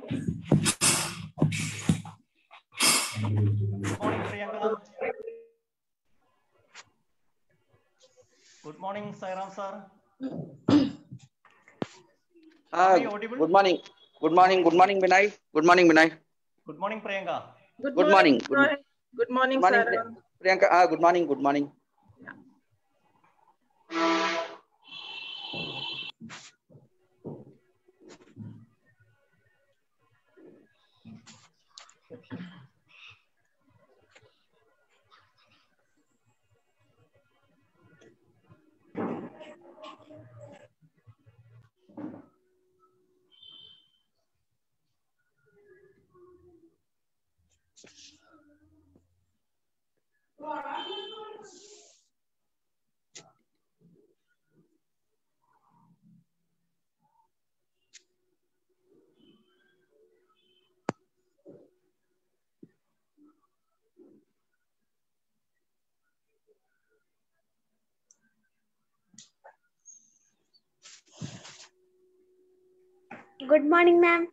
Good morning, Priyanka. Good morning, Sairam sir. Am I audible? Good morning. Good morning. Good morning, Vinay. Good morning, Vinay. Good morning, Priyanka. Good morning. Good morning, Good morning, sir. Priyanka. Good morning. Good morning. Good morning, ma'am.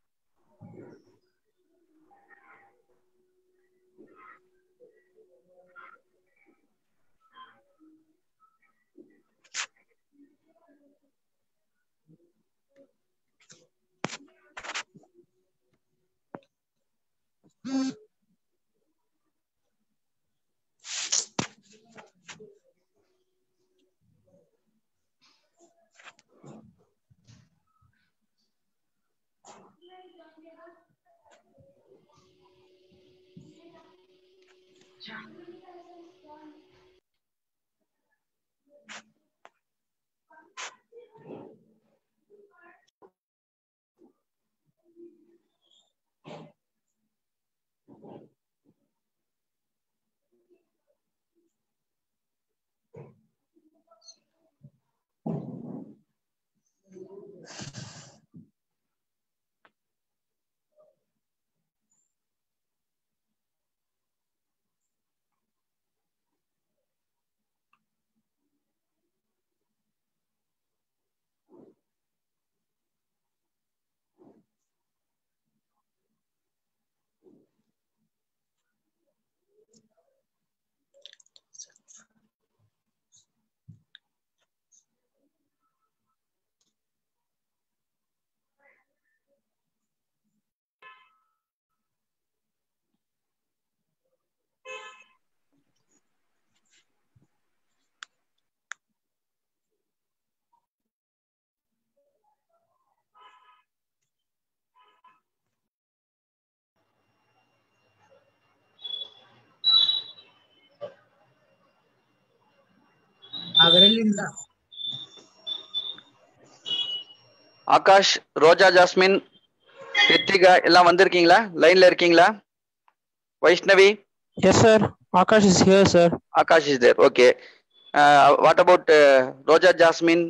Akash, Roja Jasmine, Krithika எல்லாம் வந்திருக்கீங்களா? லைன்ல இருக்கீங்களா? Vaishnavi? Yes, sir. Akash is here, sir. Akash is there. Okay. What about Roja Jasmine?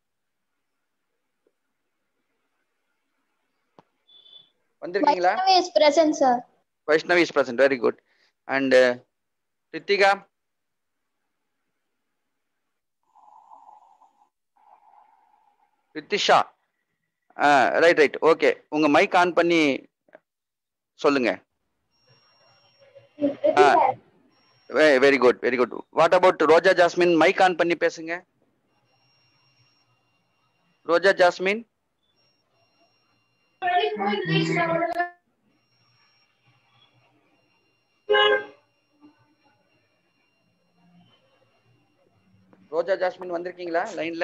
வந்திருக்கீங்களா? Vaishnavi is present, sir. Vaishnavi is present. Very good. And Kritika? Kritisha? Right. Okay. உங்க mic on பண்ணி சொல்லுங்க. Very good. What about Roja Jasmine? Mic on பண்ணி பேசுங்க. Roja Jasmine? ரோஜா jasmine வந்திருக்கீங்களா லைன்ல?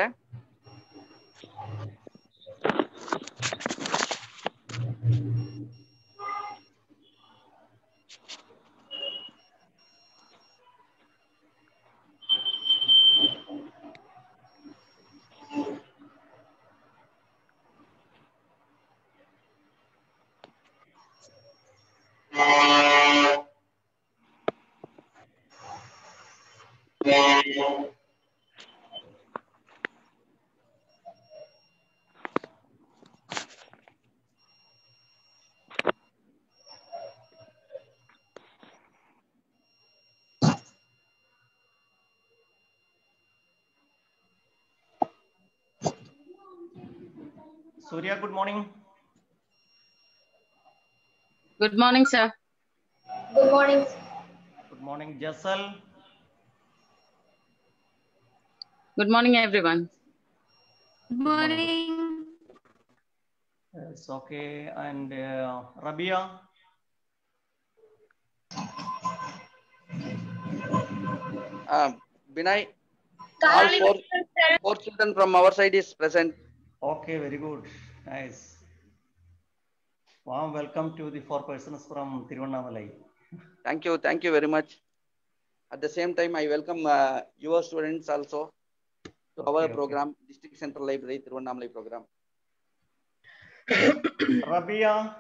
Surya, good morning. Good morning, sir. Good morning. Good morning, Jessel. Good morning, everyone. Good morning. It's okay. And Rabia. Binay, all four children from our side is present. Okay, very good. Nice. Warm welcome to the 4 persons from Tiruvannamalai. Thank you very much. At the same time, I welcome your students also to our program, District Central Library, Tiruvannamalai program. Rabia.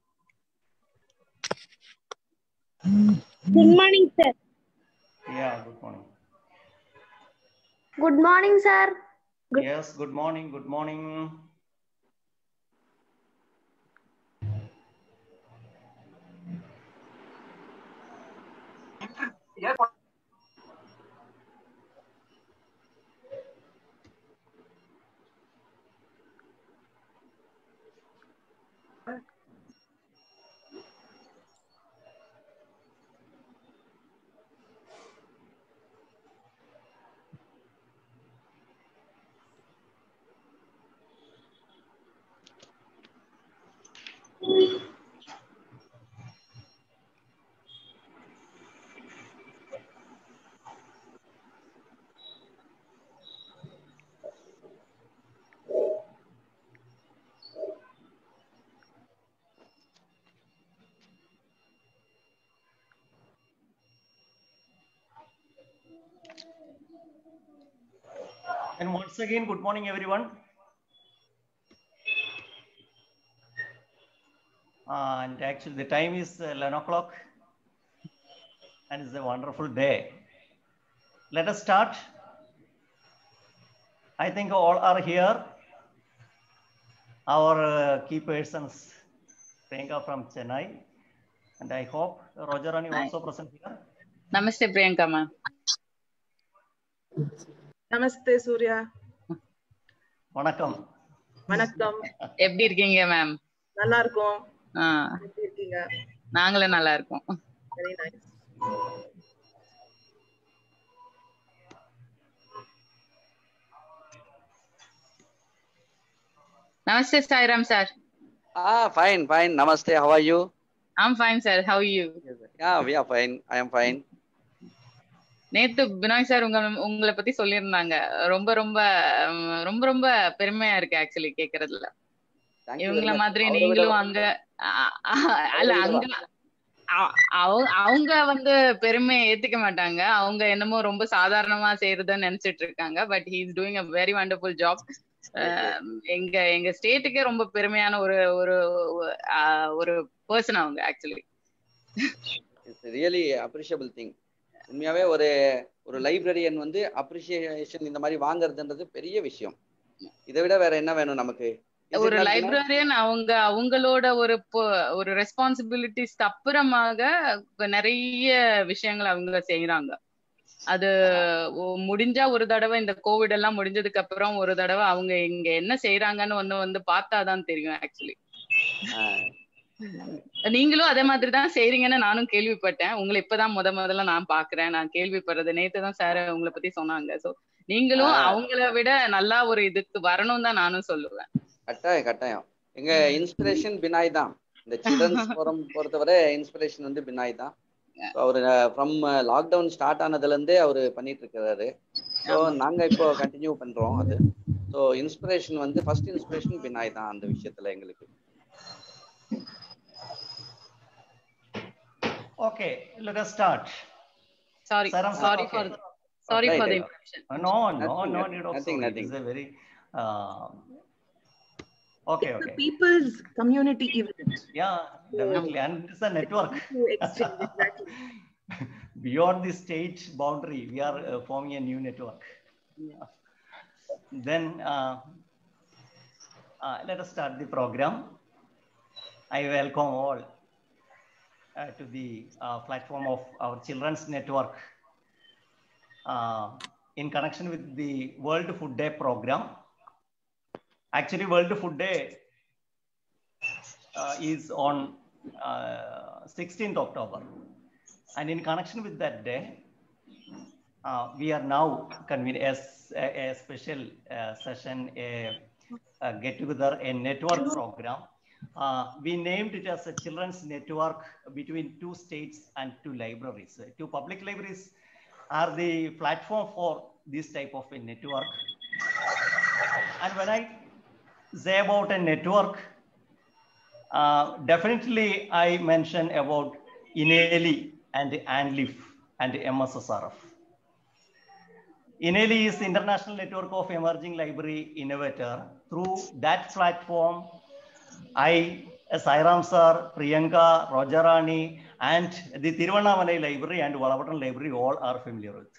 Good morning, sir. Yeah, good morning. Good morning, sir. Yes, good morning. Good morning. And once again, good morning, everyone. And actually, the time is 11 o'clock. And it's a wonderful day. Let us start. I think all are here. Our key persons, Priyanka from Chennai. And I hope Roger is also present here. Namaste, Priyanka, ma'am. Namaste, Surya. வணக்கம். வணக்கம். எப்படி இருக்கீங்க ma'am? நல்லா இருக்கோம். எப்படி இருக்கீங்க? நாங்களும் நல்லா இருக்கோம். Very nice. Namaste, Sairam sir. Fine. Namaste. How are you? I'm fine, sir. How are you? Yeah, we are fine. I am fine. நேத்து பினாய் சார் உங்களை பத்தி சொல்லியிருந்தாங்க. ரொம்ப ரொம்ப ரொம்ப ரொம்ப பெருமையா இருக்கு ஆக்சுவலி கேக்குறதுல. இவங்கள மாதிரி நீங்களும் அங்க அல்ல அங்க அவங்க வந்து பெருமையை ஏத்துக்க மாட்டாங்க. அவங்க என்னமோ ரொம்ப சாதாரணமா செய்யறதுன்னு நினைச்சிட்டு இருக்காங்க. But he is doing a very wonderful job. எங்க ஸ்டேட்டுக்கே ரொம்ப பெருமையான ஒரு ஒரு ஒரு பர்சன் அவங்க actually. It's really appreciable thing. உண்மையாவே ஒரு லைப்ரரியன் வந்து அப்ரிசியேஷன் இந்த மாதிரி வாங்குறதுன்றது பெரிய விஷயம். இதை விட வேற என்ன வேணும் நமக்கு? ஒரு லைப்ரரியன் அவங்களோட ஒரு ரெஸ்பான்சிபிலிட்டிஸ்க்கு அப்புறமாக நிறைய விஷயங்கள் அவங்க செய்யறாங்க. அது முடிஞ்சா ஒரு தடவை இந்த கோவிட் எல்லாம் முடிஞ்சதுக்கு அப்புறம் ஒரு தடவை அவங்க இங்க என்ன செய்யறாங்கன்னு வந்து பார்த்தாதான் தெரியும் ஆக்சுவலி. நீங்களும் அதே மாதிரிதான் செய்றீங்கன்னு நானும் கேள்விப்பட்டேன். உங்களை இப்பதான் முதல்ல நான் பாக்குறேன். நான் கேள்விப்படுறது நேத்துதான் சார் உங்களை பத்தி சொன்னாங்க. சோ நீங்களும் அவங்கள விட நல்லா ஒரு இதுக்கு வரணும் தான் நானும் சொல்லுவேன். கட்டாயம். எங்க இன்ஸ்பிரேஷன் பினாய் தான். இந்த சில்ட்ரன்ஸ் ஃபோரம் பொறுத்தவரை இன்ஸ்பிரேஷன் வந்து பினாய் தான். அவரு ஃப்ரம் லாக்டவுன் ஸ்டார்ட் ஆனதுல இருந்தே அவரு பண்ணிட்டு இருக்காரு. ஸோ நாங்க இப்போ கண்டினியூ பண்றோம் அது. ஸோ இன்ஸ்பிரேஷன் வந்து ஃபர்ஸ்ட் இன்ஸ்பிரேஷன் பினாய் தான் அந்த விஷயத்துல எங்களுக்கு. Okay, let us start. Sorry for the interruption. No need of sorry. It's a very okay. The people's community event. Yeah, definitely, and it's a network. Exactly. Beyond the state boundary, we are forming a new network. Yeah. Then let us start the program. I welcome all to the platform of our children's network in connection with the World Food Day program. Actually, World Food Day is on 16th October. And in connection with that day, we are now convening a special session, a get-together, a network program. We named it as a children's network between 2 states and 2 libraries. 2 public libraries are the platform for this type of a network. And when I say about a network, definitely I mention about INELI and ANLIF and MSSRF. INELI is International Network of Emerging Library Innovator. Through that platform, I, Sairam sir, Priyanka, Rojarani, and the Tiruvannamalai Library and Valavatam Library all are familiar with.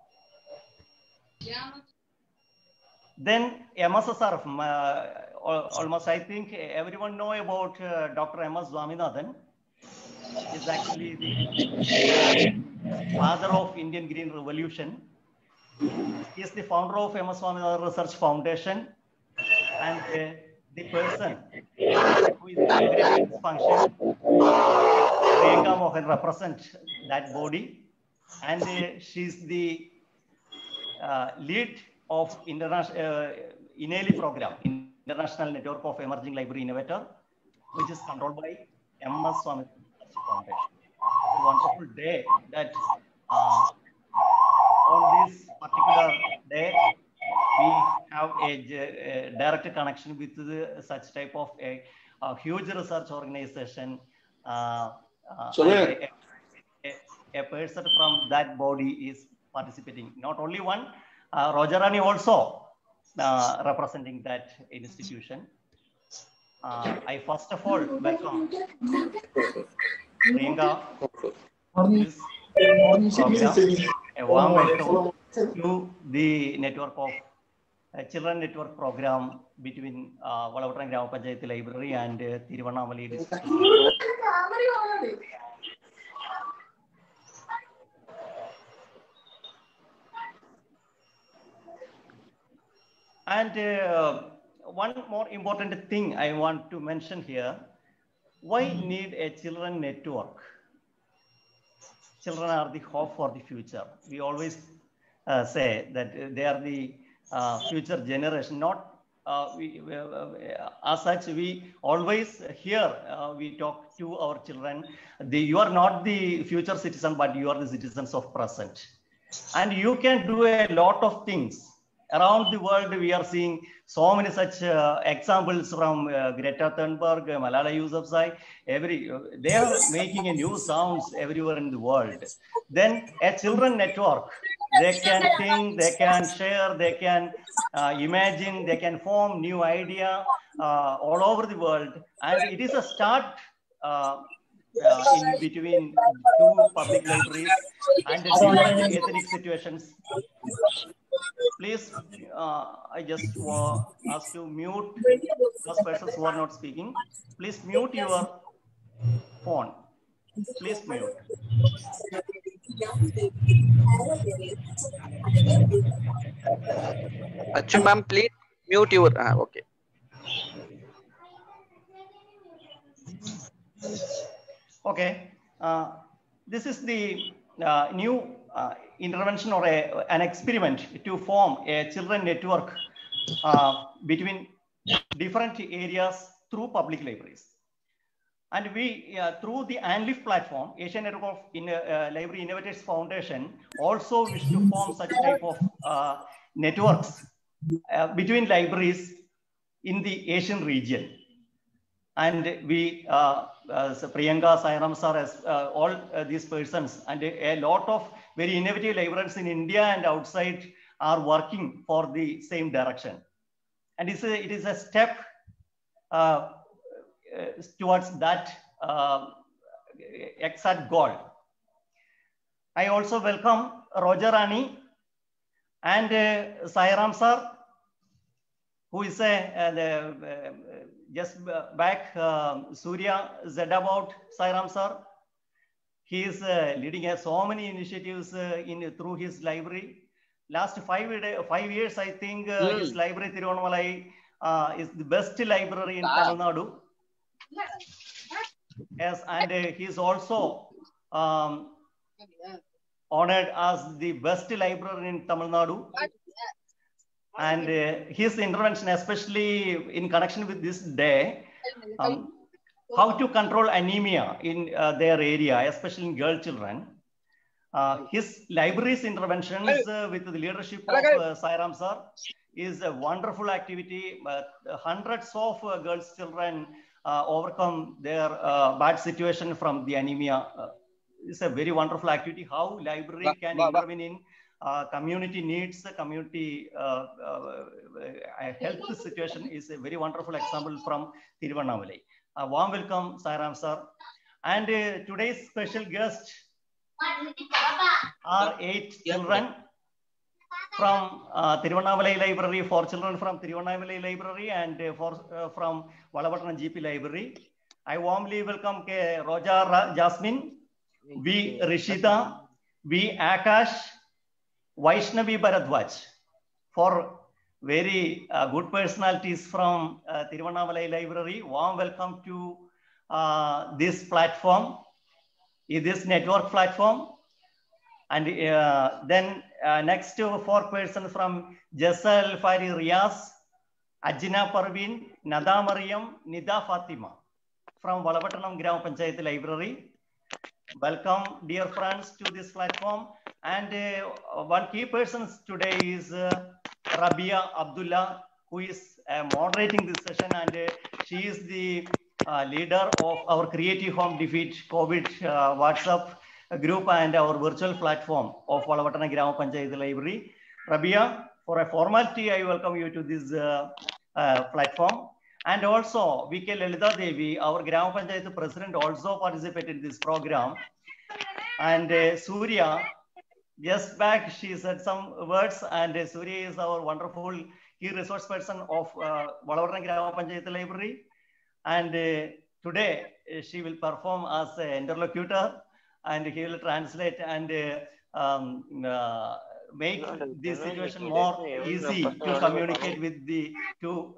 Then MSSRF, almost I think everyone know about Dr. M.S. Swaminathan. Is actually the father of Indian Green Revolution. He is the founder of M.S. Swaminathan Research Foundation, and the person who is integrating this function, Priyanka Mohan, represents that body, and she is the lead of international INELI program, International Network of Emerging Library Innovator, which is controlled by M.S. Swaminathan Foundation. It's a wonderful day that on this particular day we have a direct connection with such type of a huge research organization. A person from that body is participating. Not only one, Rojarani also representing that institution. I first of all welcome Priyanka to this program. A warm welcome to the network of children network program between Valavatam Grama Panchayati Library and Tiruvannamalai district. And one more important thing I want to mention here: why need a children network? Children are the hope for the future. We always say that they are the future generation. Not as such, we always hear, we talk to our children, you are not the future citizen, but you are the citizens of present. And you can do a lot of things. Around the world, we are seeing so many such examples from Greta Thunberg, Malala Yousafzai. They are making a new sounds everywhere in the world. Then a children network, they can think, they can share, they can imagine, they can form new idea all over the world. And it is a start in between 2 public libraries and different ethnic situations. Please, I just ask to mute those persons who are not speaking. Please mute your phone. Please mute. Achu ma'am, please mute your. Okay. Okay. This is the new intervention or an experiment to form a children network between different areas through public libraries. And we, through the ANLIF platform, Asian Network of Library Innovators Foundation, also wish to form such type of networks between libraries in the Asian region. And we, Priyanka, Sairam sir, all these persons, and a lot of very innovative librarians in India and outside are working for the same direction. And it is a step towards that exact goal. I also welcome Rojarani and Sairam sir, who is just back Surya said about Sairam sir. He is leading so many initiatives through his library. Last 5 years, I think his library Tiruvannamalai is the best library in Tamil Nadu. Yes, and he is also honored as the best librarian in Tamil Nadu. And his intervention, especially in connection with this day, how to control anemia in their area, especially in girl children. His library's interventions with the leadership of Sairam sir is a wonderful activity. Hundreds of girls children overcome their bad situation from the anemia. It's a very wonderful activity. How library can intervene in community needs, community health situation is a very wonderful example from Tiruvannamalai. Warm welcome, Sairam sir. And today's special guest are 8 children from Tiruvannamalai Library, 4 children from Tiruvannamalai Library, and 4 from Valavatanam GP Library. I warmly welcome K. Roja Jasmine, V. Rishita, V. Akash, Vaishnavi Bharadwaj, for very good personalities from Tiruvannamalai Library. Warm welcome to this platform, this network platform. And then next to 4 persons from Jassal Fari Riyaz, Ajina Parveen, Nada Mariam, Nida Fatima from Valavatanam Gram Panchayat Library. Welcome, dear friends, to this platform. And one key person today is Rabia Abdullah, who is moderating this session, and she is the leader of our Creative Home Defeat COVID WhatsApp group and our virtual platform of Valavatanam Gram Panchayat Library. Rabia, for a formality, I welcome you to this platform. And also, VK Lalita Devi, our Gram Panchayat president, also participated in this program. And Surya, just back, she said some words, and Surya is our wonderful key resource person of Valavatanam Gram Panchayat Library. And today, she will perform as an interlocutor, and he will translate and make this situation more easy to communicate with the two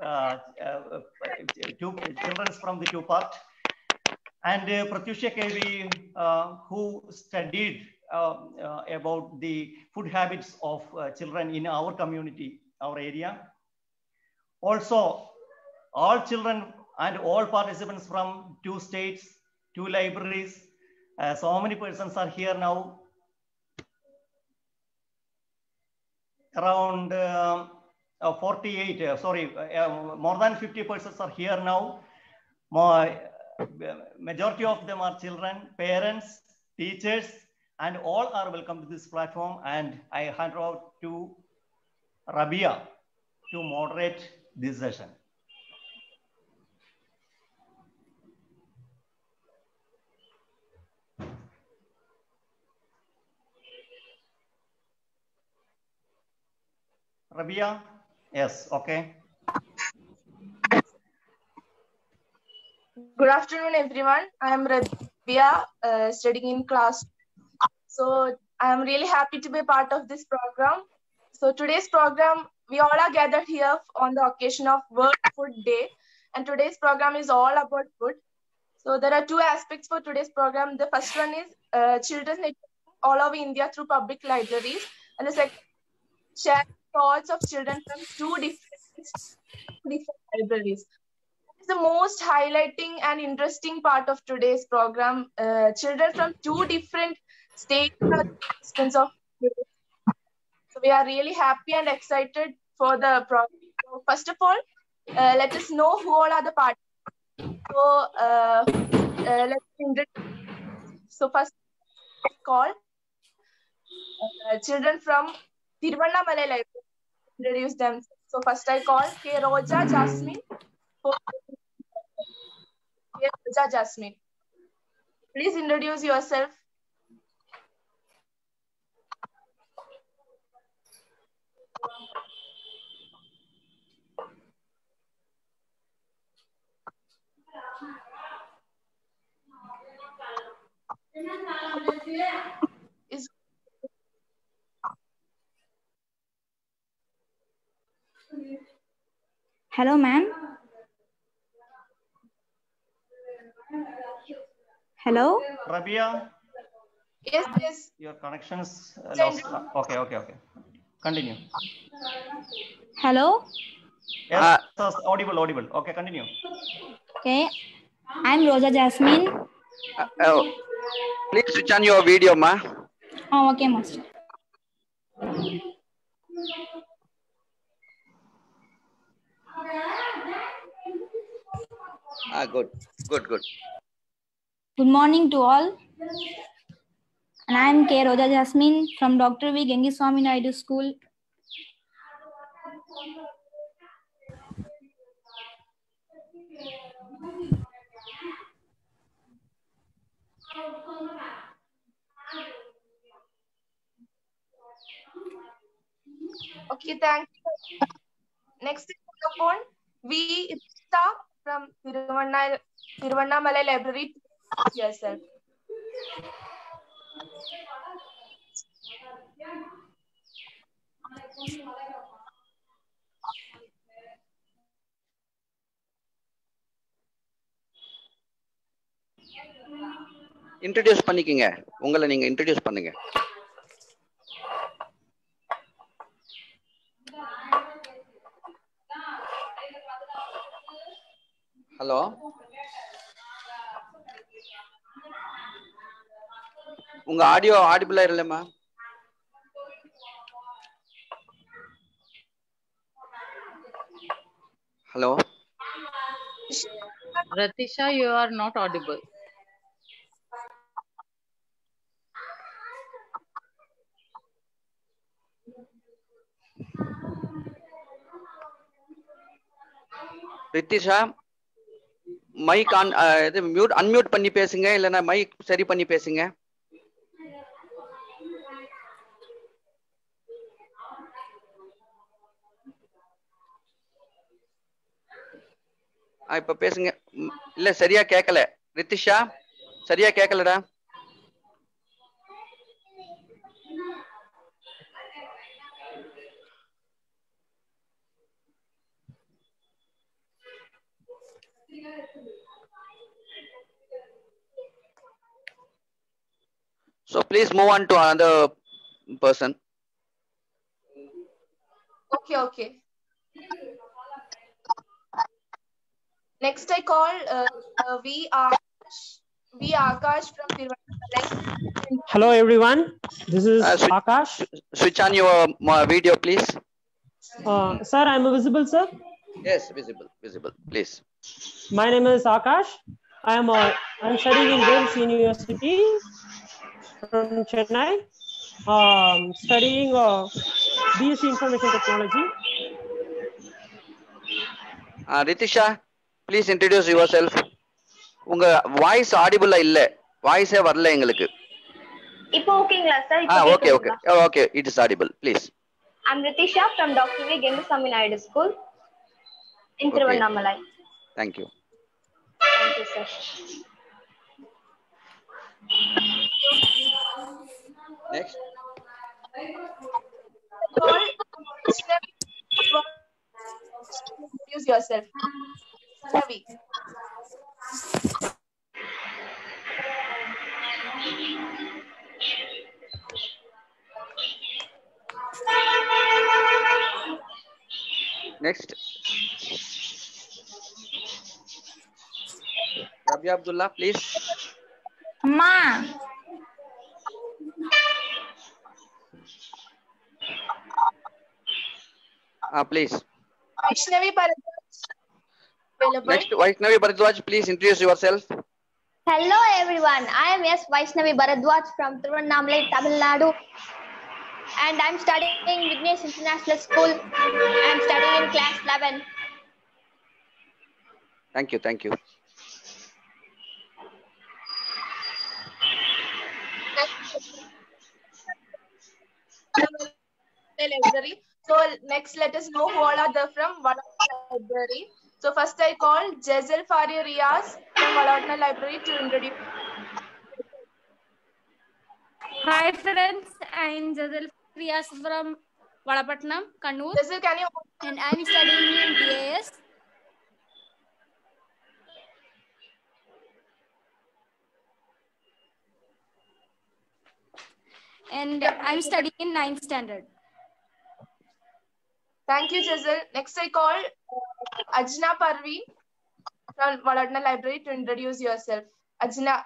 children from the 2 parts. And Pratyusha KV, who studied about the food habits of children in our community, our area. Also, all children and all participants from 2 states, 2 libraries, so many persons are here now. Around 48, more than 50 persons are here now. Majority of them are children, parents, teachers, and all are welcome to this platform. And I hand over to Rabia to moderate this session. Rabia? Yes, okay. Good afternoon, everyone. I am Rabia, studying in class. So I am really happy to be a part of this program. So today's program, we all are gathered here on the occasion of World Food Day. And today's program is all about food. So there are 2 aspects for today's program. The first one is children's network all over India through public libraries. And the second, share thoughts of children from 2 different libraries. The most highlighting and interesting part of today's program. Children from 2 different states are participants of today. So we are really happy and excited for the program. So first of all, let us know who all are the participants. So let's introduce. So first call children from Tiruvannamalai Library. Introduce them. So first I call K. Roja Jasmine. Roja Jasmine. Please introduce yourself. Hello, ma'am. Hello. Rabia, Yes, yes. your connection is lost. Okay. Continue. Hello. Yes, audible. Okay, continue. Okay. I'm Rosa Jasmine. Please switch on your video, ma. Oh, okay, master. Good. Good morning to all. And I'm K. Roja Jasmine from Dr. V. Gengiswamy Naidu School. Okay, thank you. Next is upon V. Ipsa from Tiruvannamalai Library. Yourself. Introduce பண்ணிக்கங்க. உங்களை நீங்க introduce பண்ணுங்க. Hello. உங்க audio ஆடிபிளா இல்லைம்மா. Hello. Ratisha, you are not audible. Ritisha, mic on இது mute unmute பண்ணி பேசுங்க, இல்லைன்னா மைக் சரி பண்ணி பேசுங்க. இப்ப பேசுங்க. இல்ல சரியா கேட்கல. ரித்திஷா சரியா கேட்கலடா. So please move on to another person. Okay. Next I call V. Akash from Tiruvannamalai. Hello everyone, this is Akash. Switch on your video, please. Sir, I'm visible, sir? Yes, visible, please. My name is Akash. I'm studying in James University from Chennai, studying BSc Information Technology. Ritisha, please introduce yourself. உங்க voice ஆடிபிளா இல்ல, வாய்ஸே வரல எங்களுக்கு. இப்போ ஓகேங்களா sir? Okay, it is audible, please. I'm Ritisha from Dr. V. Gengiswamy Naidu School in Tiruvannamalai. Thank you. Thank you, sir. Next. Introduce yourself. Ravi. Next. Rabia Abdullah, please. Amma. Please. Vaishnavi Bharadwaj. Next, Vaishnavi Bharadwaj, please introduce yourself. Hello everyone, I am Vaishnavi Bharadwaj from Tiruvannamalai, Tamil Nadu, and I'm studying in Vignesh International School. I'm studying in class 11. Thank you. Library. So next, let us know who all are there from Valadna Library. So first I call Jezel Fari Riaz from Valadna Library to introduce. Hi friends, I'm Jezel Riaz from Valapatnam, Kannur. Jezel, can you? And I'm studying in DAS. and I'm studying in 9th standard. Thank you, Jazal. Next, I call Ajna Parveen from Valadna Library to introduce yourself. Ajna.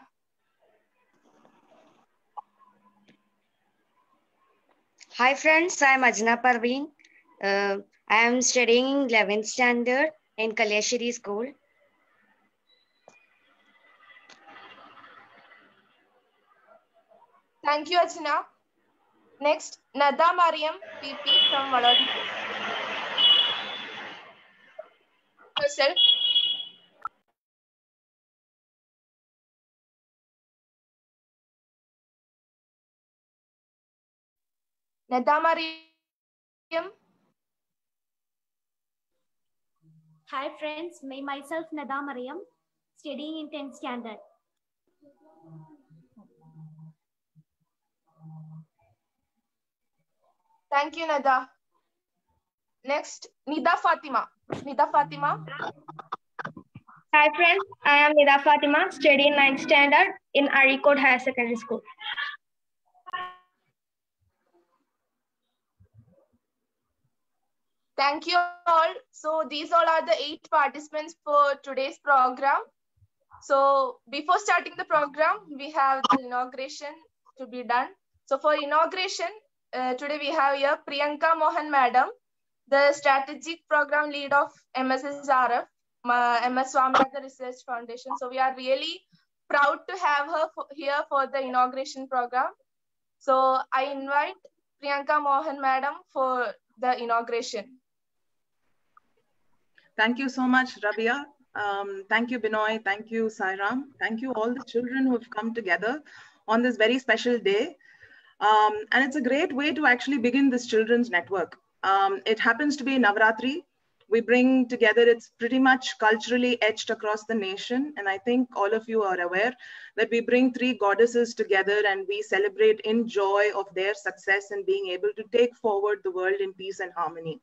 Hi friends, I am Ajna Parveen. I am studying in 11th standard in Kalyashiri School. Thank you, Ajna. Next, Nada Mariam PP from Valadna. Yourself. Nada Mariam. Hi friends, myself Nada Mariam, studying in 10th standard. Thank you, Nada. Next, Nida Fatima. Nida Fatima. Hi friends, I am Nida Fatima, studying 9th standard in Arikod Higher Secondary School. Thank you all. So these all are the 8 participants for today's program. So before starting the program, we have the inauguration to be done. So for inauguration, today we have here Priyanka Mohan Madam, the Strategic Program Lead of MSSRF, MS Swaminathan Research Foundation. So we are really proud to have her here for the inauguration program. So I invite Priyanka Mohan Madam for the inauguration. Thank you so much, Rabia. Thank you, Binoy. Thank you, Sairam. Thank you all the children who have come together on this very special day. And it's a great way to actually begin this children's network. It happens to be Navratri. We bring together, it's pretty much culturally etched across the nation. And I think all of you are aware that we bring 3 goddesses together and we celebrate in joy of their success and being able to take forward the world in peace and harmony.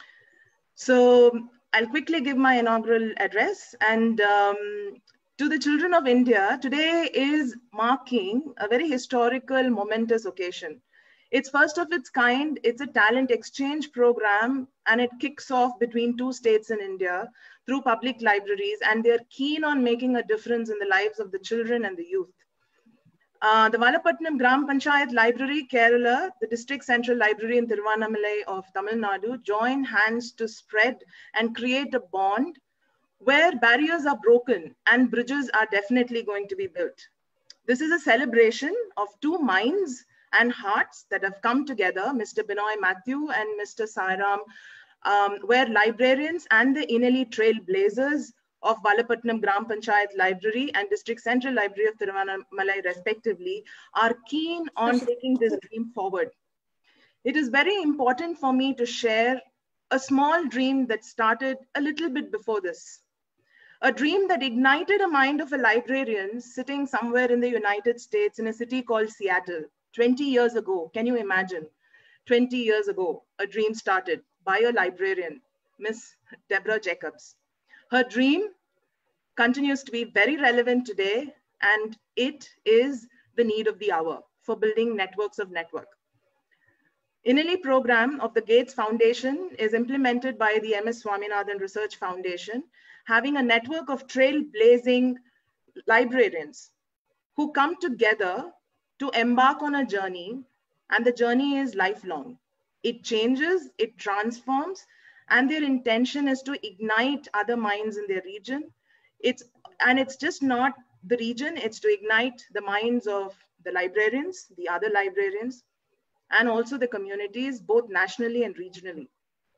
So I'll quickly give my inaugural address. And to the children of India, today is marking a very historical, momentous occasion. It's first of its kind. It's a talent exchange program, and it kicks off between 2 states in India through public libraries, and they're keen on making a difference in the lives of the children and the youth. The Valapatnam Gram Panchayat Library, Kerala, the District Central Library in Tiruvannamalai of Tamil Nadu join hands to spread and create a bond where barriers are broken and bridges are definitely going to be built. This is a celebration of 2 minds and hearts that have come together, Mr. Binoy Matthew and Mr. Sairam, where librarians and the Inelli Trailblazers of Valapatnam Gram Panchayat Library and District Central Library of Tiruvannamalai respectively are keen on taking this dream forward. It is very important for me to share a small dream that started a little bit before this. A dream that ignited a mind of a librarian sitting somewhere in the United States in a city called Seattle 20 years ago. Can you imagine? 20 years ago, a dream started by a librarian, Miss Deborah Jacobs. Her dream continues to be very relevant today, and it is the need of the hour for building networks of network. Inelli program of the Gates Foundation is implemented by the MS Swaminathan Research Foundation, having a network of trailblazing librarians who come together to embark on a journey, and the journey is lifelong. It changes, it transforms, and their intention is to ignite other minds in their region. It's just not the region, it's to ignite the minds of the librarians, the other librarians, and also the communities, both nationally and regionally.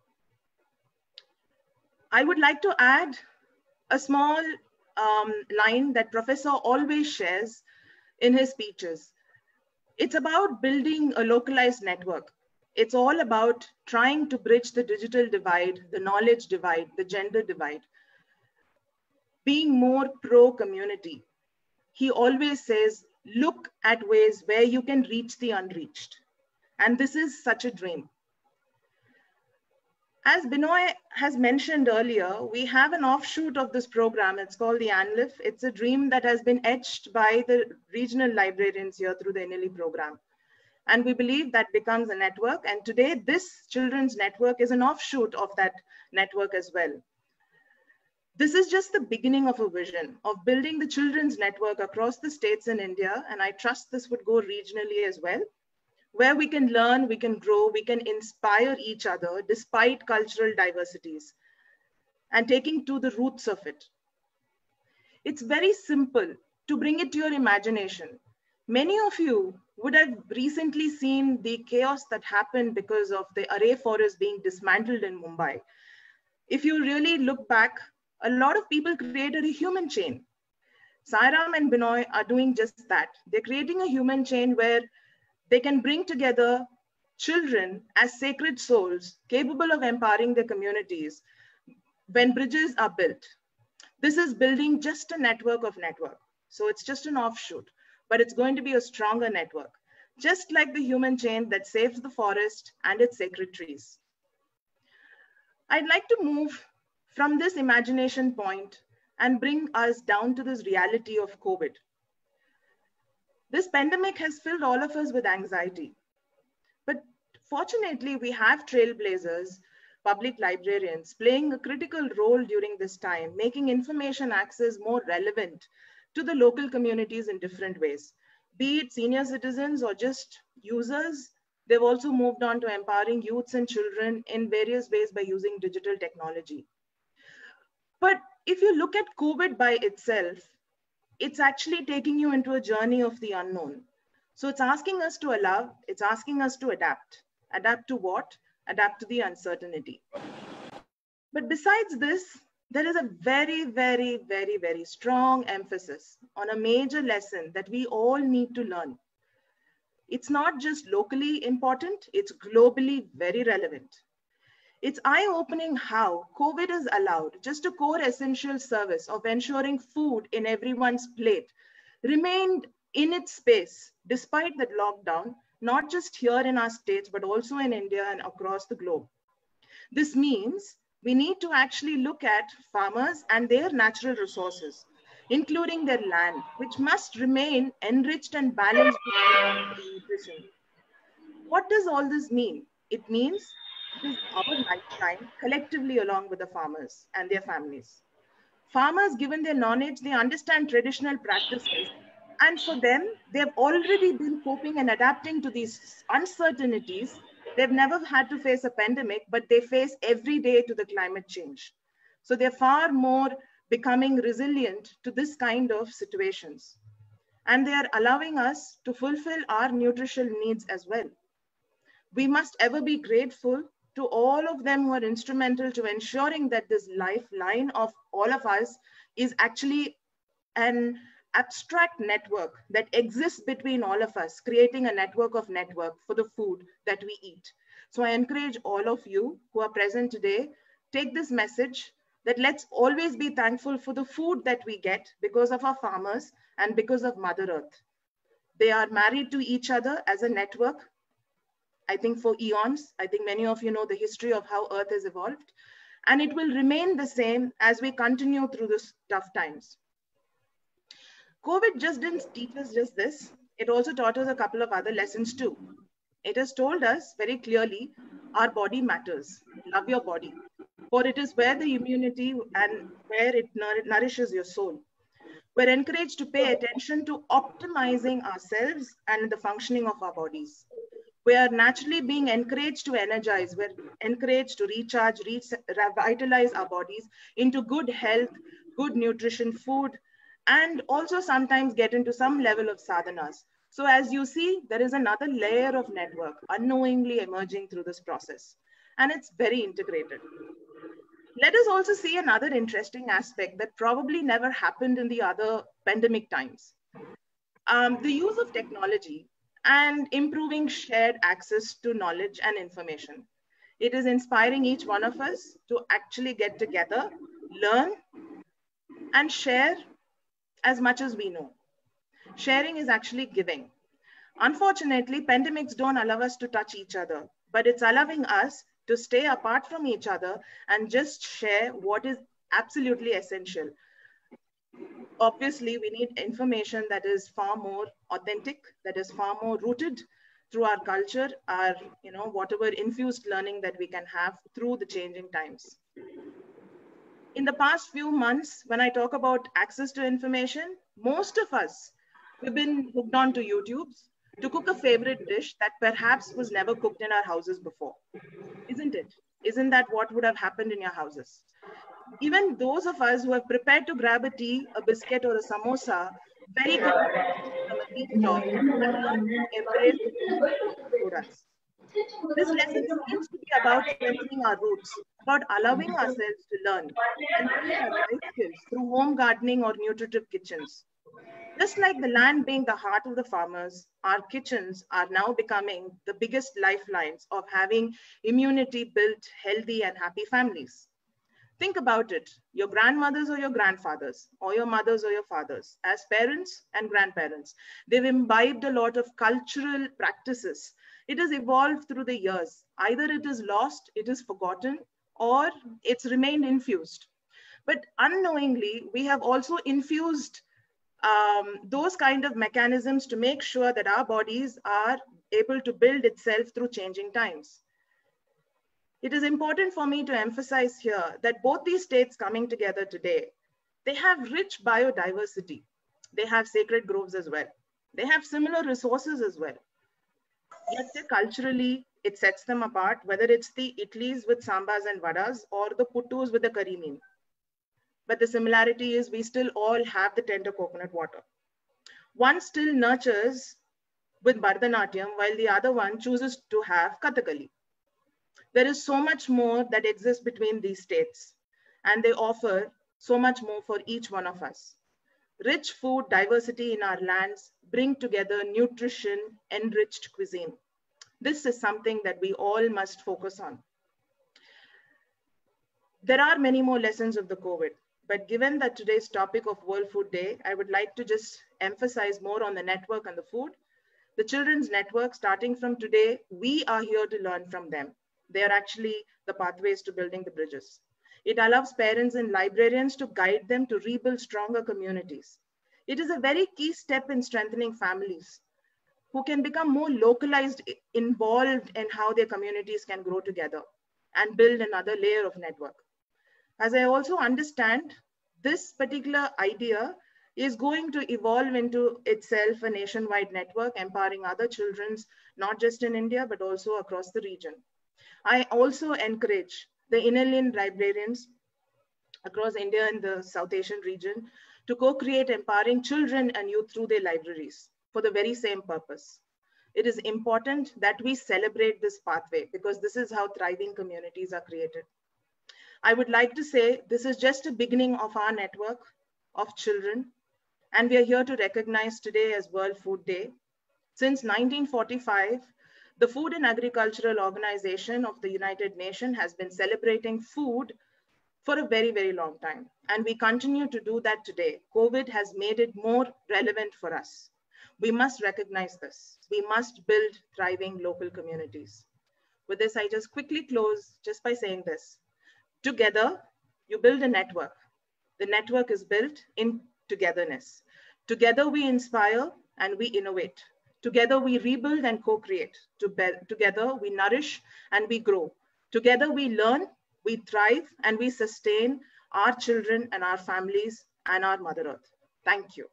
I would like to add a small line that Professor always shares in his speeches. It's about building a localized network. It's all about trying to bridge the digital divide, the knowledge divide, the gender divide, being more pro-community. He always says, look at ways where you can reach the unreached. And this is such a dream. As Binoy has mentioned earlier, we have an offshoot of this program. It's called the ANLIF. It's a dream that has been etched by the regional librarians here through the Inelli program. And we believe that becomes a network. And today, this children's network is an offshoot of that network as well. This is just the beginning of a vision of building the children's network across the states in India. And I trust this would go regionally as well, where we can learn, we can grow, we can inspire each other despite cultural diversities and taking to the roots of it. It's very simple to bring it to your imagination. Many of you would have recently seen the chaos that happened because of the Array forest being dismantled in Mumbai. If you really look back, a lot of people created a human chain. Sairam and Binoy are doing just that. They're creating a human chain where they can bring together children as sacred souls capable of empowering their communities when bridges are built. This is building just a network of network. So it's just an offshoot, but it's going to be a stronger network, just like the human chain that saves the forest and its sacred trees. I'd like to move from this imagination point and bring us down to this reality of COVID. This pandemic has filled all of us with anxiety, but fortunately we have trailblazers, public librarians playing a critical role during this time, making information access more relevant to the local communities in different ways. Be it senior citizens or just users, they've also moved on to empowering youths and children in various ways by using digital technology. But if you look at COVID by itself, it's actually taking you into a journey of the unknown. So it's asking us to allow, it's asking us to adapt. Adapt to what? Adapt to the uncertainty. But besides this, there is a very, very, very, very strong emphasis on a major lesson that we all need to learn. It's not just locally important, it's globally very relevant. It's eye-opening how COVID has allowed just a core essential service of ensuring food in everyone's plate remained in its space despite that lockdown, not just here in our states, but also in India and across the globe. This means we need to actually look at farmers and their natural resources, including their land, which must remain enriched and balanced with nutrition. What does all this mean? It means it is our lifetime collectively along with the farmers and their families. Farmers, given their knowledge, they understand traditional practices. And for them, they've already been coping and adapting to these uncertainties. They've never had to face a pandemic, but they face every day to the climate change. So they're far more becoming resilient to this kind of situations. And they are allowing us to fulfill our nutritional needs as well. We must ever be grateful to all of them who are instrumental to ensuring that this lifeline of all of us is actually an abstract network that exists between all of us, creating a network of network for the food that we eat. So I encourage all of you who are present today, take this message that let's always be thankful for the food that we get because of our farmers and because of Mother Earth. They are married to each other as a network, I think for eons. I think many of you know the history of how Earth has evolved, and it will remain the same as we continue through this tough times. COVID just didn't teach us just this. It also taught us a couple of other lessons too. It has told us very clearly, our body matters. Love your body, for it is where the immunity and where it nourishes your soul. We're encouraged to pay attention to optimizing ourselves and the functioning of our bodies. We are naturally being encouraged to energize. We're encouraged to recharge, revitalize our bodies into good health, good nutrition, food, and also sometimes get into some level of sadhanas. So as you see, there is another layer of network unknowingly emerging through this process, and it's very integrated. Let us also see another interesting aspect that probably never happened in the other pandemic times. The use of technology and improving shared access to knowledge and information. It is inspiring each one of us to actually get together, learn, and share as much as we know. Sharing is actually giving. Unfortunately, pandemics don't allow us to touch each other, but it's allowing us to stay apart from each other and just share what is absolutely essential. Obviously, we need information that is far more authentic, that is far more rooted, through our culture, our, whatever infused learning that we can have through the changing times. In the past few months, when I talk about access to information, most of us have been hooked on to YouTube to cook a favorite dish that perhaps was never cooked in our houses before. Isn't it? Isn't that what would have happened in your houses? Even those of us who have prepared to grab a tea, a biscuit, or a samosa very good from a tea stall have learned to embrace products. This lesson seems to be about strengthening our roots, about allowing ourselves to learn and build our life skills through home gardening or nutritive kitchens. Just like the land being the heart of the farmers, our kitchens are now becoming the biggest lifelines of having immunity-built, healthy, and happy families. Think about it, your grandmothers or your grandfathers, or your mothers or your fathers, as parents and grandparents, they've imbibed a lot of cultural practices. It has evolved through the years. Either it is lost, it is forgotten, or it's remained infused. But unknowingly, we have also infused those kind of mechanisms to make sure that our bodies are able to build itself through changing times. It is important for me to emphasize here that both these states coming together today, they have rich biodiversity. They have sacred groves as well. They have similar resources as well. Yet culturally, it sets them apart, whether it's the idlis with sambas and vadas or the puttus with the curry mean. But the similarity is we still all have the tender coconut water. One still nurtures with Bharatanatyam while the other one chooses to have Kathakali. There is so much more that exists between these states, and they offer so much more for each one of us. Rich food diversity in our lands bring together nutrition, enriched cuisine. This is something that we all must focus on. There are many more lessons of the COVID, but given that today's topic of World Food Day, I would like to just emphasize more on the network and the food. The Children's Network, starting from today, we are here to learn from them. They are actually the pathways to building the bridges. It allows parents and librarians to guide them to rebuild stronger communities. It is a very key step in strengthening families who can become more localized, involved in how their communities can grow together and build another layer of network. As I also understand, this particular idea is going to evolve into itself a nationwide network, empowering other children, not just in India, but also across the region. I also encourage the Indian librarians across India and the South Asian region to co-create empowering children and youth through their libraries for the very same purpose. It is important that we celebrate this pathway because this is how thriving communities are created. I would like to say this is just a beginning of our network of children, and we are here to recognize today as World Food Day. Since 1945, the Food and Agricultural Organization of the United Nations has been celebrating food for a very, very long time. And we continue to do that today. COVID has made it more relevant for us. We must recognize this. We must build thriving local communities. With this, I just quickly close just by saying this. Together, you build a network. The network is built in togetherness. Together, we inspire and we innovate. Together, we rebuild and co-create. Together, we nourish and we grow. Together, we learn, we thrive, and we sustain our children and our families and our Mother Earth. Thank you.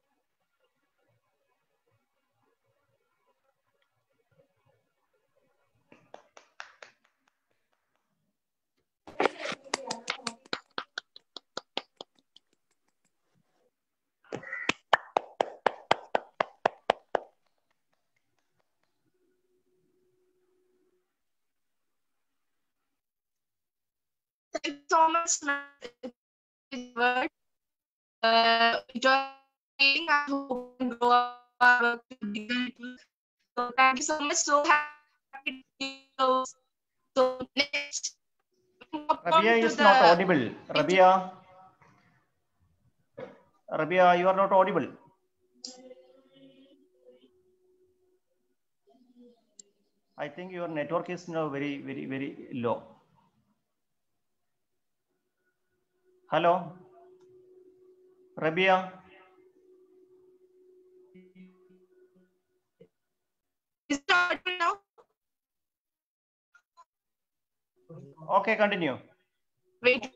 Thank you so much, ma'am. Joining, I hope we grow up. So thank you so much. So happy to so next. Rabia is not audible. Rabia, you are not audible. I think your network is now very, very, very low. Hello, Rabia. Is it audible now? Okay, continue. Wait.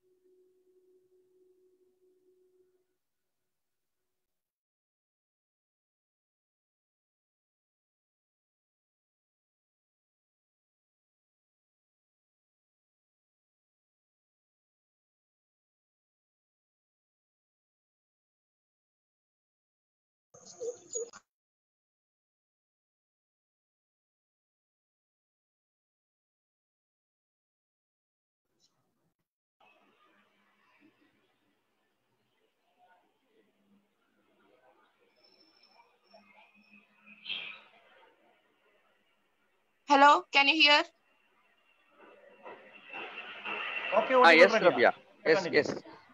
Hello, can you hear? Okay, yes, Rabia. Yes.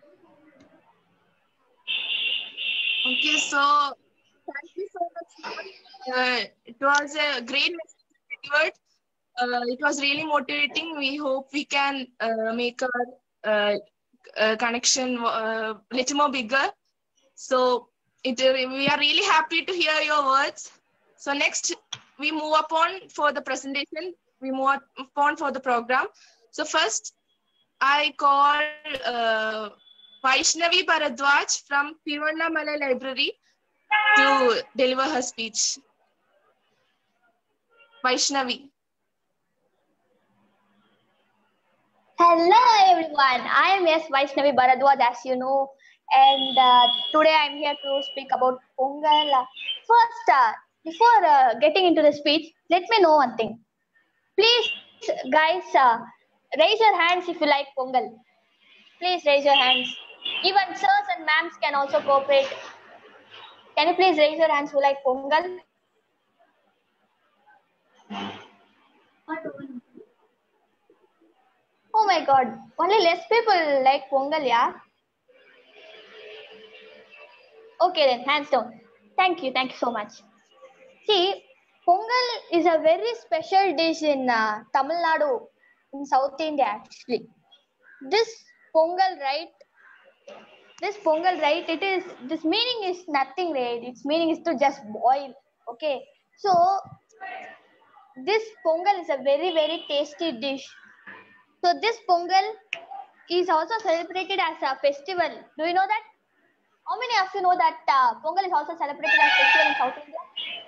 Okay, so thank you so much. It was a great message delivered. It was really motivating. We hope we can make our connection little more bigger. So we are really happy to hear your words. So next, we move upon for the presentation. We move upon for the program. So first, I call Vaishnavi Bharadwaj from Tiruvannamalai Library to deliver her speech. Vaishnavi. Hello everyone, I am Vaishnavi Bharadwaj, as you know, and today I am here to speak about Pongal. First, before getting into the speech, let me know one thing. Please, guys, raise your hands if you like Pongal. Please raise your hands. Even sirs and ma'ams can also cooperate. Can you please raise your hands who like Pongal? Oh my god, only less people like Pongal, yeah? Okay then, hands down. Thank you so much. See, Pongal is a very special dish in Tamil Nadu, in South India actually. This Pongal, right, this meaning is nothing, right? Its meaning is to just boil, okay? So, this Pongal is a very, very tasty dish. So, this Pongal is also celebrated as a festival. Do you know that? How many of you know that Pongal is also celebrated as a festival in South India?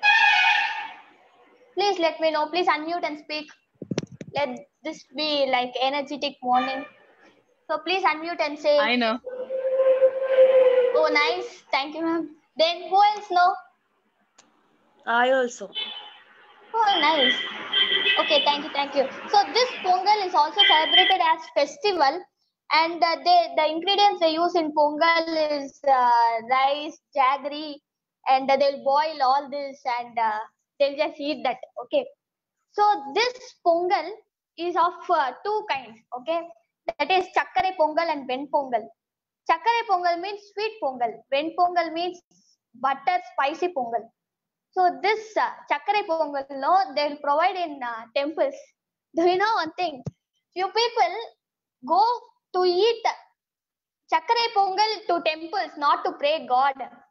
Please let me know. Please unmute and speak. Let this be like energetic morning. So please unmute and say. I know. Oh, nice. Thank you, ma'am. Then who else know? I also. Oh, nice. Okay, thank you. So this Pongal is also celebrated as festival, and the ingredients they use in Pongal is rice, jaggery, and they'll boil all this and they'll just eat that. Okay. So this Pongal is of two kinds. Okay, that is Chakkare Pongal and Ven Pongal. Chakkare Pongal means sweet Pongal. Ven Pongal means butter spicy Pongal. So this Chakkare Pongal, they'll provide in temples. Do you know one thing? Few people go to eat Chakkare Pongal to temples, not to pray God.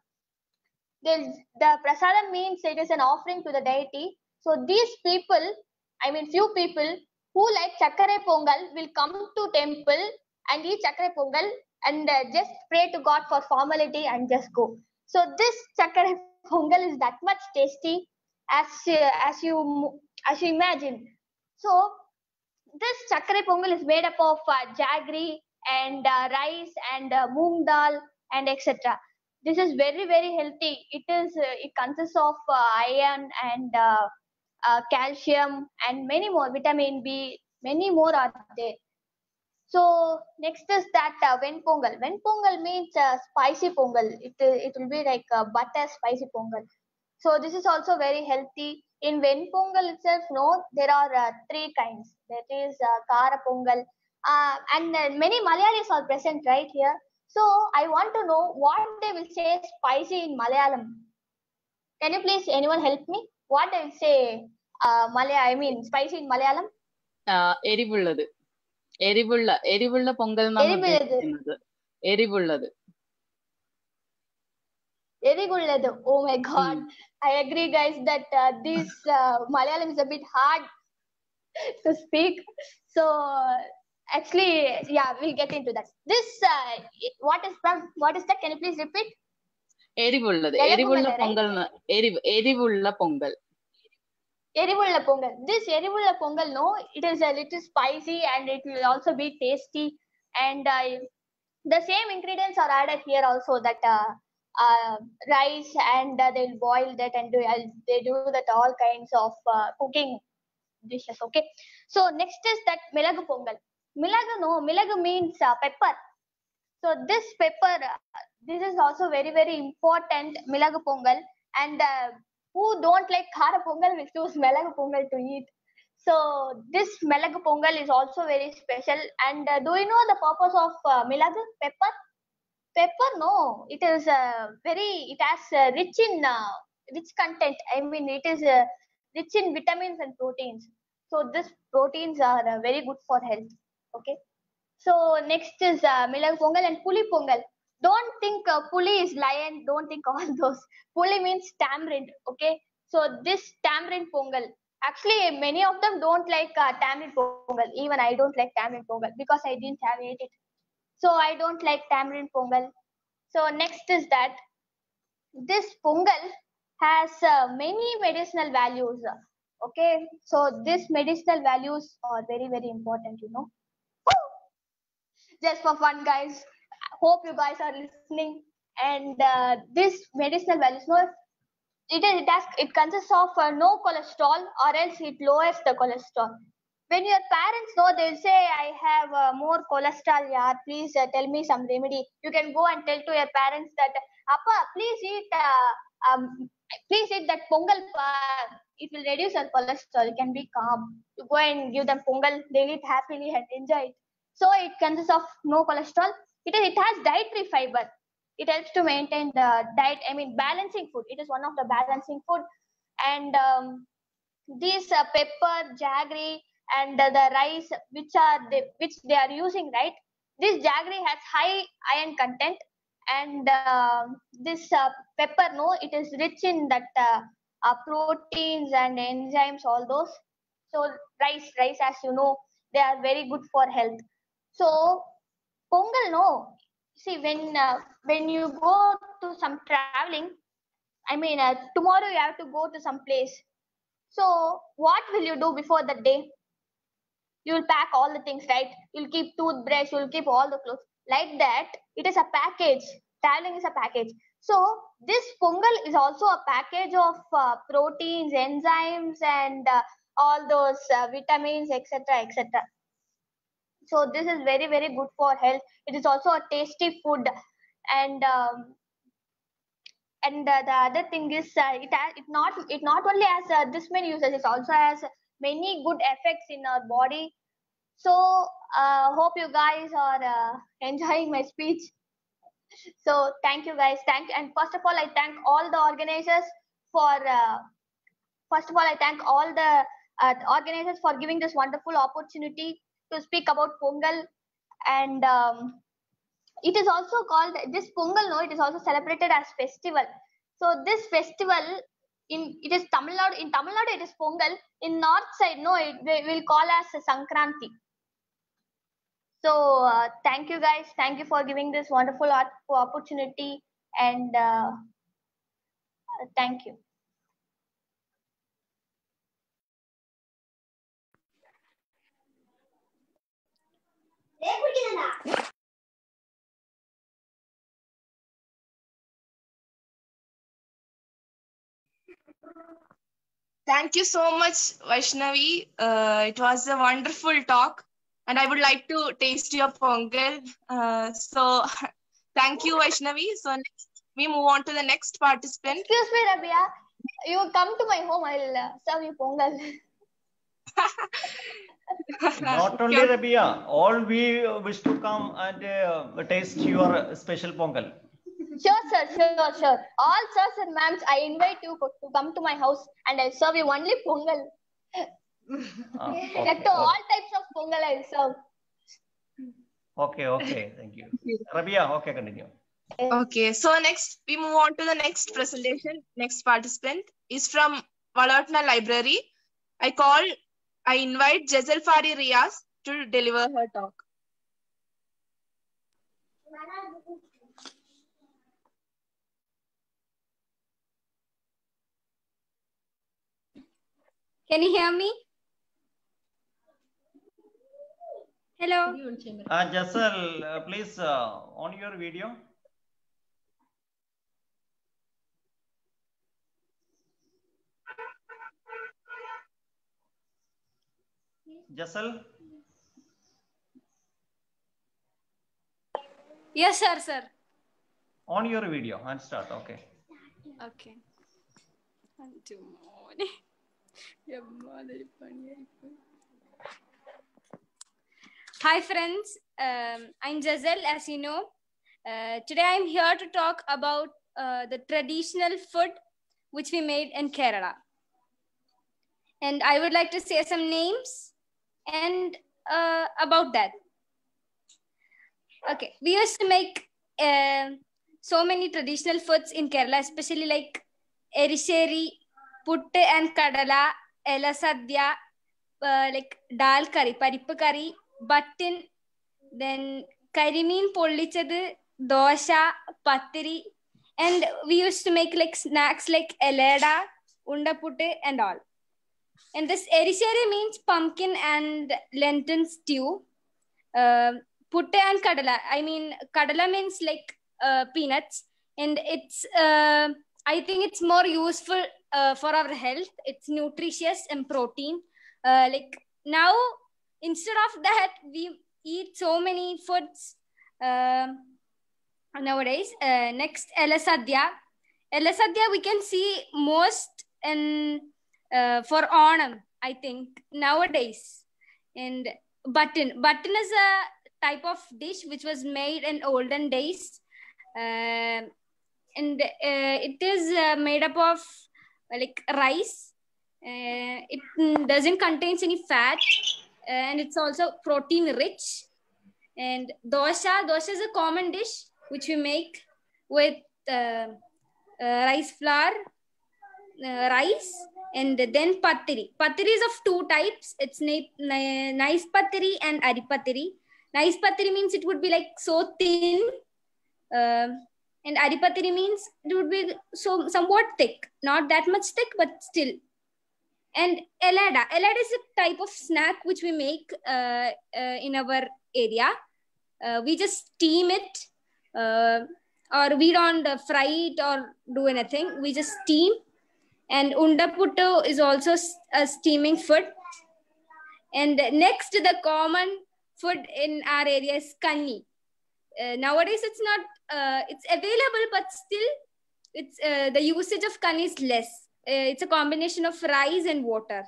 The prasadam means it is an offering to the deity. So these people, few people who like Chakkare Pongal will come to temple and eat Chakkare Pongal and just pray to God for formality and just go. So this Chakkare Pongal is that much tasty as you imagine. So this Chakkare Pongal is made up of jaggery and rice and moong dal and etc. This is very, very healthy. It consists of iron and calcium and many more, vitamin B, many more are there. So next is that Ven Pongal. Ven Pongal means spicy Pongal. It will be like butter spicy Pongal. So this is also very healthy. In Ven Pongal itself, there are three kinds. That is Kara Pongal. And many Malayalis are present right here. So I want to know what they will say spicy in Malayalam. Can you please anyone help me? What they will say spicy in Malayalam? Erivullathu. Erivulla pongal Erivullathu. Erivullathu. Oh my God. I agree, guys, that this Malayalam is a bit hard. to speak. So actually, yeah, we'll get into that. This what is that? Can you please repeat? எரிவுள்ள pongal. Erivulla pongal. This erivulla pongal, no, it is a little spicy and it will also be tasty. And the same ingredients are added here also, that rice, and they'll boil that and they do that all kinds of cooking dishes. Okay. So next is that milagu pongal. Milagu means pepper. So this pepper, this is also very, very important, milagu pongal. And who don't like khara pongal will choose milagu pongal to eat. So this milagu pongal is also very special. And do you know the purpose of milagu pepper? Pepper, no, it is it has rich content. I mean, it is rich in vitamins and proteins. So these proteins are very good for health. Okay. So next is milagu pongal and puli pongal. Don't think puli is lion. Don't think all those. Puli means tamarind. Okay. So this tamarind pongal. Actually, many of them don't like tamarind pongal. Even I don't like tamarind pongal because I didn't have ate it. So I don't like tamarind pongal. So next is that this pongal has many medicinal values. Okay. So these medicinal values are very, very important, you know. Just for fun, guys. Hope you guys are listening. And this medicinal values, no, it consists of no cholesterol, or else it lowers the cholesterol. When your parents know, they'll say, I have more cholesterol, yeah, please tell me some remedy. You can go and tell to your parents that, Appa, please eat that pongal. It will reduce your cholesterol. You can be calm. You go and give them pongal. They'll eat happily and enjoy it. So it consists of no cholesterol. It has dietary fiber. It helps to maintain the diet. I mean, balancing food. It is one of the balancing food. And these pepper, jaggery, and the rice, which they are using, right? This jaggery has high iron content, and this pepper, no, it is rich in that proteins and enzymes, all those. So rice, as you know, they are very good for health. So pongal, no, see, when you go to some traveling, I mean, tomorrow you have to go to some place. So what will you do before that day? You will pack all the things, right? You'll keep toothbrush, you'll keep all the clothes. Like that, it is a package. Traveling is a package. So this pongal is also a package of proteins, enzymes, and all those vitamins, etc., etc. So this is very, very good for health. It is also a tasty food. And the other thing is, it not only has this many uses, it also has many good effects in our body. So hope you guys are enjoying my speech. So thank you, guys. And first of all, I thank all the organizers for organizers for giving this wonderful opportunity to speak about pongal. And it is also called, this pongal, no, it is also celebrated as festival. So this festival, it is Tamil Nadu. In Tamil Nadu, it is pongal. In north side, no, we will call as Sankranti. So thank you, guys. Thank you for giving this wonderful opportunity. And thank you. Thank you so much, Vaishnavi. It was a wonderful talk, and I would like to taste your pongal. So thank you, Vaishnavi. So next, we move on to the next participant. Excuse me, Rabia. You come to my home, I'll serve you pongal. Not only Rabia, all we wish to come and taste your special pongal. Sure, sir. Sure. All sirs and ma'ams, I invite you to come to my house and I'll serve you only pongal. Okay. All types of pongal I'll serve. Okay. Thank you. Rabia, okay, continue. Okay, so next we move on to the next presentation. Next participant is from Valatna Library. I call I invite Jazal Fari Riaz to deliver her talk. Can you hear me? Hello. Jazal, please on your video. Jazal? Yes, sir. On your video and start. Okay. Okay. Hi friends, I'm Jazal, as you know. Today I'm here to talk about the traditional food which we made in Kerala. And I would like to say some names and about that. Okay, we used to make so many traditional foods in Kerala, especially like erisheri, puttu and kadala, ela sadhya, like dal curry, parippu curry, button, then karimeen pollichadu, dosha, pattiri, and we used to make like snacks like eleda, undaputtu and all. And this erisheri means pumpkin and lentil stew. Putte and kadala, I mean kadala means like peanuts, and it's I think it's more useful for our health. It's nutritious and protein. Like now, instead of that, we eat so many foods nowadays. Next, ela sadhya. Ela sadhya we can see most in for Onam, I think nowadays. And button is a type of dish which was made in olden days, and it is made up of like rice. It doesn't contain any fat, and it's also protein rich. And dosha is a common dish which we make with rice flour, rice, and then pattiri. Pattiri is of two types. It's nice pattiri and aripattiri. Nice pattiri means it would be like so thin, and aripattiri means it would be so somewhat thick, not that much thick, but still. And elada is a type of snack which we make in our area. We just steam it, or we don't fry it or do anything. We just steam. And undaputtu is also a steaming food. And next, the common food in our area is kanni. Nowadays, it's not, it's available, but still, it's the usage of kanni is less. It's a combination of rice and water.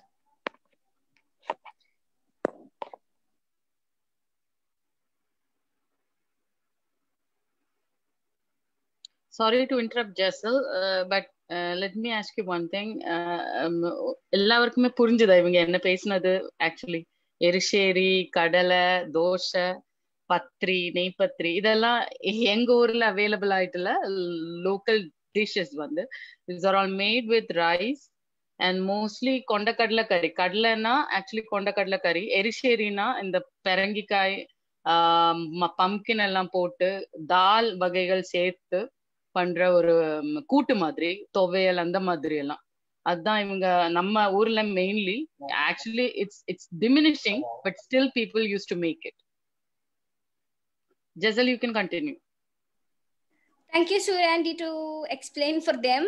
Sorry to interrupt, Jessel, but let me ask you one thing. எல்லாருக்குமே புரிஞ்சுதா இவங்க என்ன பேசினது? Actually எரிசேரி, கடலை, தோசை, பத்திரி, நெய்பத்திரி இதெல்லாம் எங்க ஊர்ல available ஆயிட்டுல லோக்கல் டிஷஸ் வந்து these are all made with rice and mostly கொண்டக்கடலை கறி. கடலைன்னா ஆக்சுவலி கொண்டக்கடலை கறி. எரிசேரினா இந்த பெரங்கிக்காய், பம்கின் எல்லாம் போட்டு தால் வகைகள் சேர்த்து பண்ற ஒரு கூட்டு மாதிரி, துவையல் அந்த மாதிரி எல்லாம். அதுதான் இவங்க நம்ம ஊர்ல mainly. Actually it's diminishing, but still people use to make it. Jazal, you can continue. Thank you, Suryanti, to explain for them.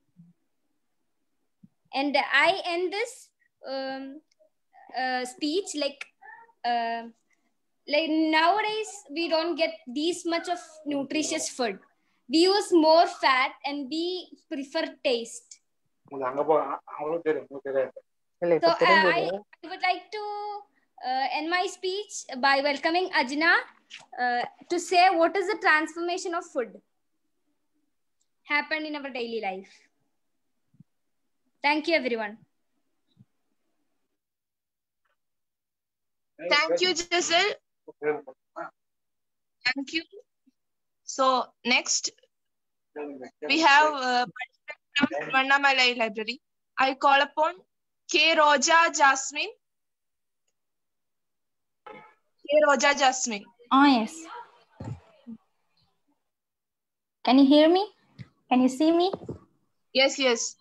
And I end this speech like nowadays we don't get these much of nutritious food. We use more fat and we prefer taste. So I would like to end my speech by welcoming Ajna to say what is the transformation of food happened in our daily life. Thank you, everyone. Thank you, Jazal. Thank you. So next, we have from Vannamalai Library. I call upon K. Roja Jasmine K. Roja Jasmine. Oh, yes. Can you hear me? Can you see me? Yes, yes.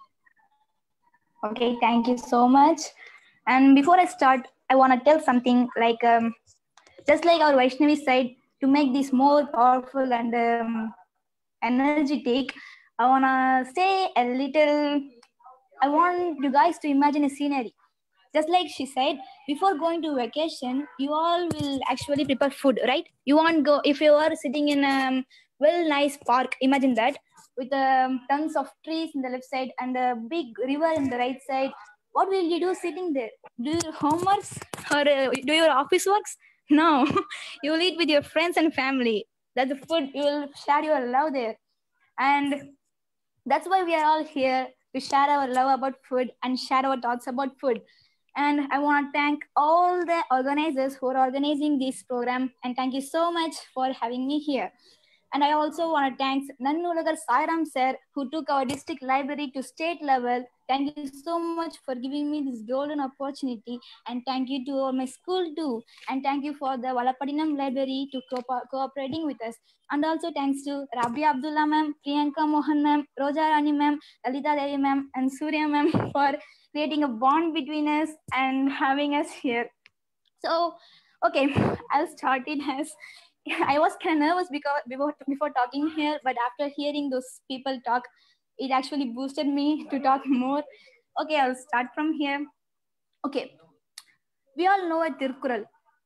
Okay, thank you so much. And before I start, I want to tell something like, just like our Vaishnavi said, to make this more powerful and energetic, I want to say a little, I want you guys to imagine a scenery. Just like she said, before going to vacation, you all will actually prepare food, right? You won't go, if you are sitting in a well nice park, imagine that, with tons of trees in the left side and a big river in the right side. What will you do sitting there? Do your homeworks or do your office works? No, you will eat with your friends and family. That's the food, you will share your love there. And that's why we are all here, to share our love about food and share our thoughts about food. And I want to thank all the organizers who are organizing this program. And thank you so much for having me here. And I also want to thank Nannulagar Sairam sir, who took our district library to state level. Thank you so much for giving me this golden opportunity. And thank you to my school too. And thank you for the Valapadinam library to cooperating with us. And also thanks to Rabia Abdullah ma'am, Priyanka Mohan ma'am, Roja Rani ma'am, Lalita Devi ma'am, and Surya ma'am for creating a bond between us and having us here. So, okay, I'll start it as I was kind of nervous because before talking here, but after hearing those people talk, it actually boosted me to talk more. Okay, I'll start from here. Okay, we all know a Tirkural.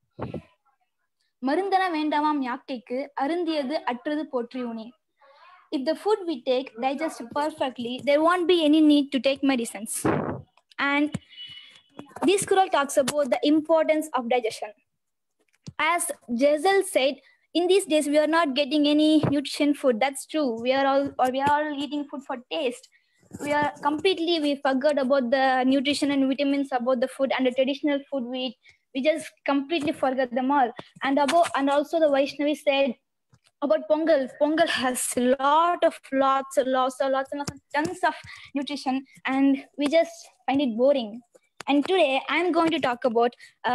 Marundana vendamam yakkeku arundiyadu attradu potriyune. If the food we take digests perfectly, there won't be any need to take medicines. And this scroll talks about the importance of digestion. As Jezel said, in these days we are not getting any nutrition food. That's true. We are all eating food for taste. We forgot about the nutrition and vitamins about the food and the traditional food we eat. We just completely forgot them all. And also the Vaishnavi said about Pongal. Pongal has lots and tons of nutrition, and we just find it boring. And today I'm going to talk about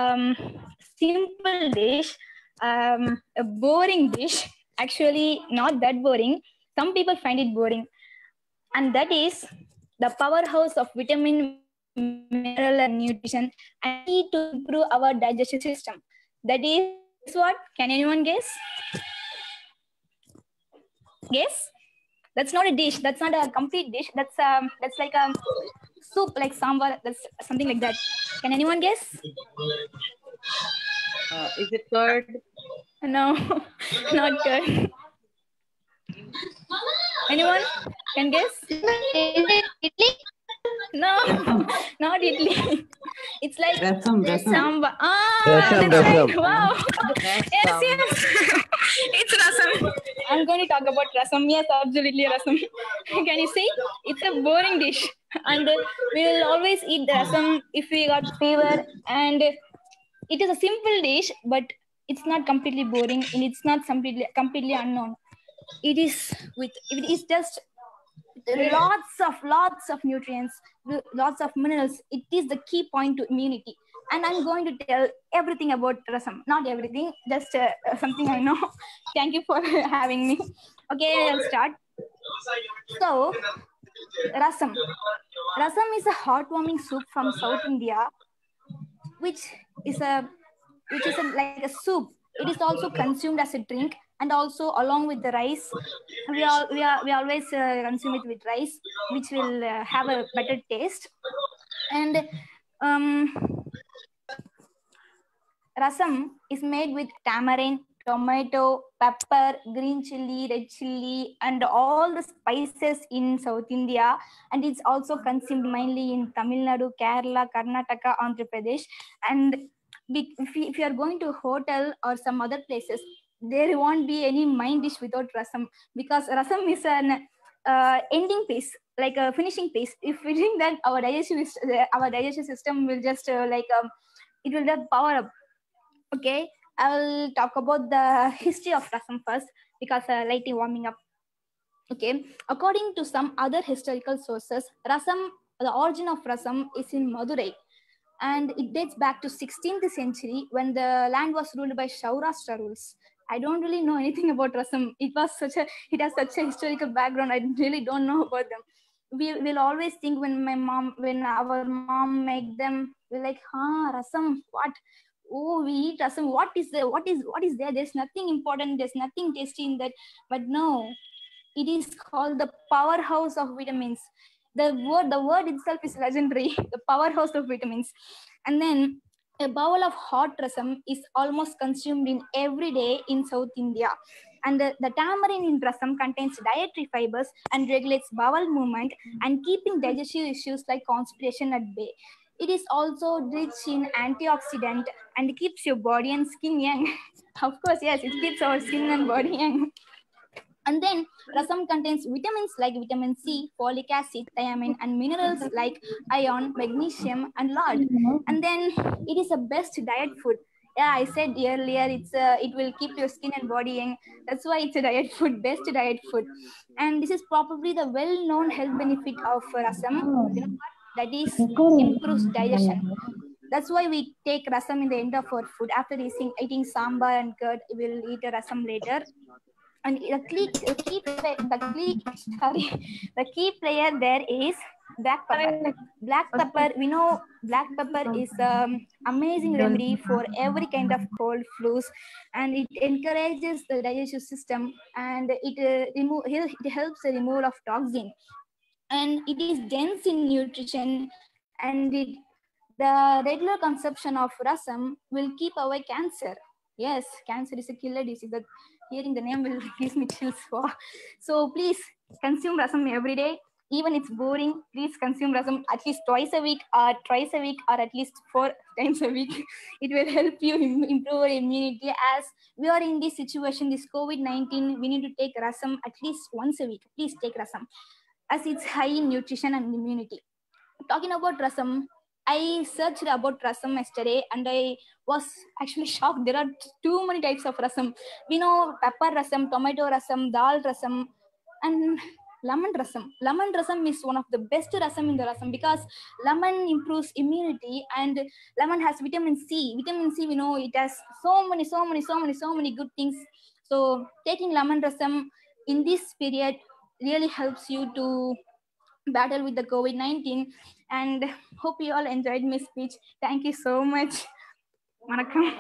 simple dish, a boring dish. Actually, not that boring. Some people find it boring, and that is the powerhouse of vitamin, mineral, and nutrition, and need to improve our digestive system. That is what? Can anyone guess? Guess? That's not a dish. That's not a complete dish. That's like a soup, like sambar. That's something like that. Can anyone guess? Is it curd? No, not curd. Anyone can guess? Is it idli? No, not idli. It's like sambar. That's right. Wow. Yes. It's rasam. I'm going to talk about rasam. Yes, absolutely rasam. Can you see? It's a boring dish. And we will always eat the rasam if we got fever. And it is a simple dish, but it's not completely boring and it's not completely unknown. It is just lots of nutrients, lots of minerals. It is the key point to immunity. And I'm going to tell everything about rasam. Not everything, just something I know. Thank you for having me. Okay, I'll start. So, rasam. Rasam is a heartwarming soup from South India, which is like a soup. It is also consumed as a drink, and also along with the rice. We always consume it with rice, which will have a better taste. And rasam is made with tamarind, tomato, pepper, green chili, red chili, and all the spices in South India. And it's also consumed mainly in Tamil Nadu, Kerala, Karnataka, Andhra Pradesh. And if you are going to a hotel or some other places, there won't be any main dish without rasam, because rasam is an ending piece, like a finishing piece. If we drink that, our digestive system will just it will just power up. Okay, I'll talk about the history of rasam first, because lightly warming up. Okay, according to some other historical sources, rasam, the origin of rasam is in Madurai. and it dates back to 16th century when the land was ruled by Saurashtra rules. I don't really know anything about rasam. It has such a historical background. I really don't know about them. We will always think when our mom make them, we're like, rasam, what? Oh, we eat rasam. What is there? There's nothing important. There's nothing tasty in that. But no, it is called the powerhouse of vitamins. The word itself is legendary. The powerhouse of vitamins. And then a bowl of hot rasam is almost consumed in every day in South India. And the tamarind in rasam contains dietary fibers and regulates bowel movement and keeping digestive issues like constipation at bay. It is also rich in antioxidant and keeps your body and skin young. Of course, yes, it keeps our skin and body young. And then rasam contains vitamins like vitamin C, folic acid, thiamine, and minerals like iron, magnesium, and lard. And then it is a best diet food. Yeah, I said earlier it will keep your skin and body young. That's why it's a diet food, best diet food. And this is probably the well-known health benefit of rasam. You know what? That is improves digestion. That's why we take rasam in the end of our food. After eating sambar and curd, we'll eat a rasam later. And the key player there is black pepper. Black pepper, we know black pepper is amazing remedy for every kind of cold, flus, and it encourages the digestive system, and it helps the removal of toxin, and it is dense in nutrition, and the regular consumption of rasam will keep away cancer. Yes, cancer is a killer disease. That hearing the name will give me chills. So please consume rasam every day. Even it's boring, please consume rasam at least twice a week or thrice a week or at least 4 times a week. It will help you improve your immunity. As we are in this situation, this COVID-19, we need to take rasam at least once a week. Please take rasam as it's high in nutrition and immunity. Talking about rasam, I searched about rasam yesterday and I was actually shocked. There are too many types of rasam. We know pepper rasam, tomato rasam, dal rasam, and lemon rasam. Lemon rasam is one of the best rasam in the rasam because lemon improves immunity and lemon has vitamin C. Vitamin C, we know it has so many good things. So taking lemon rasam in this period really helps you to battle with the COVID-19, and hope you all enjoyed my speech. Thank you so much. Vanakkam.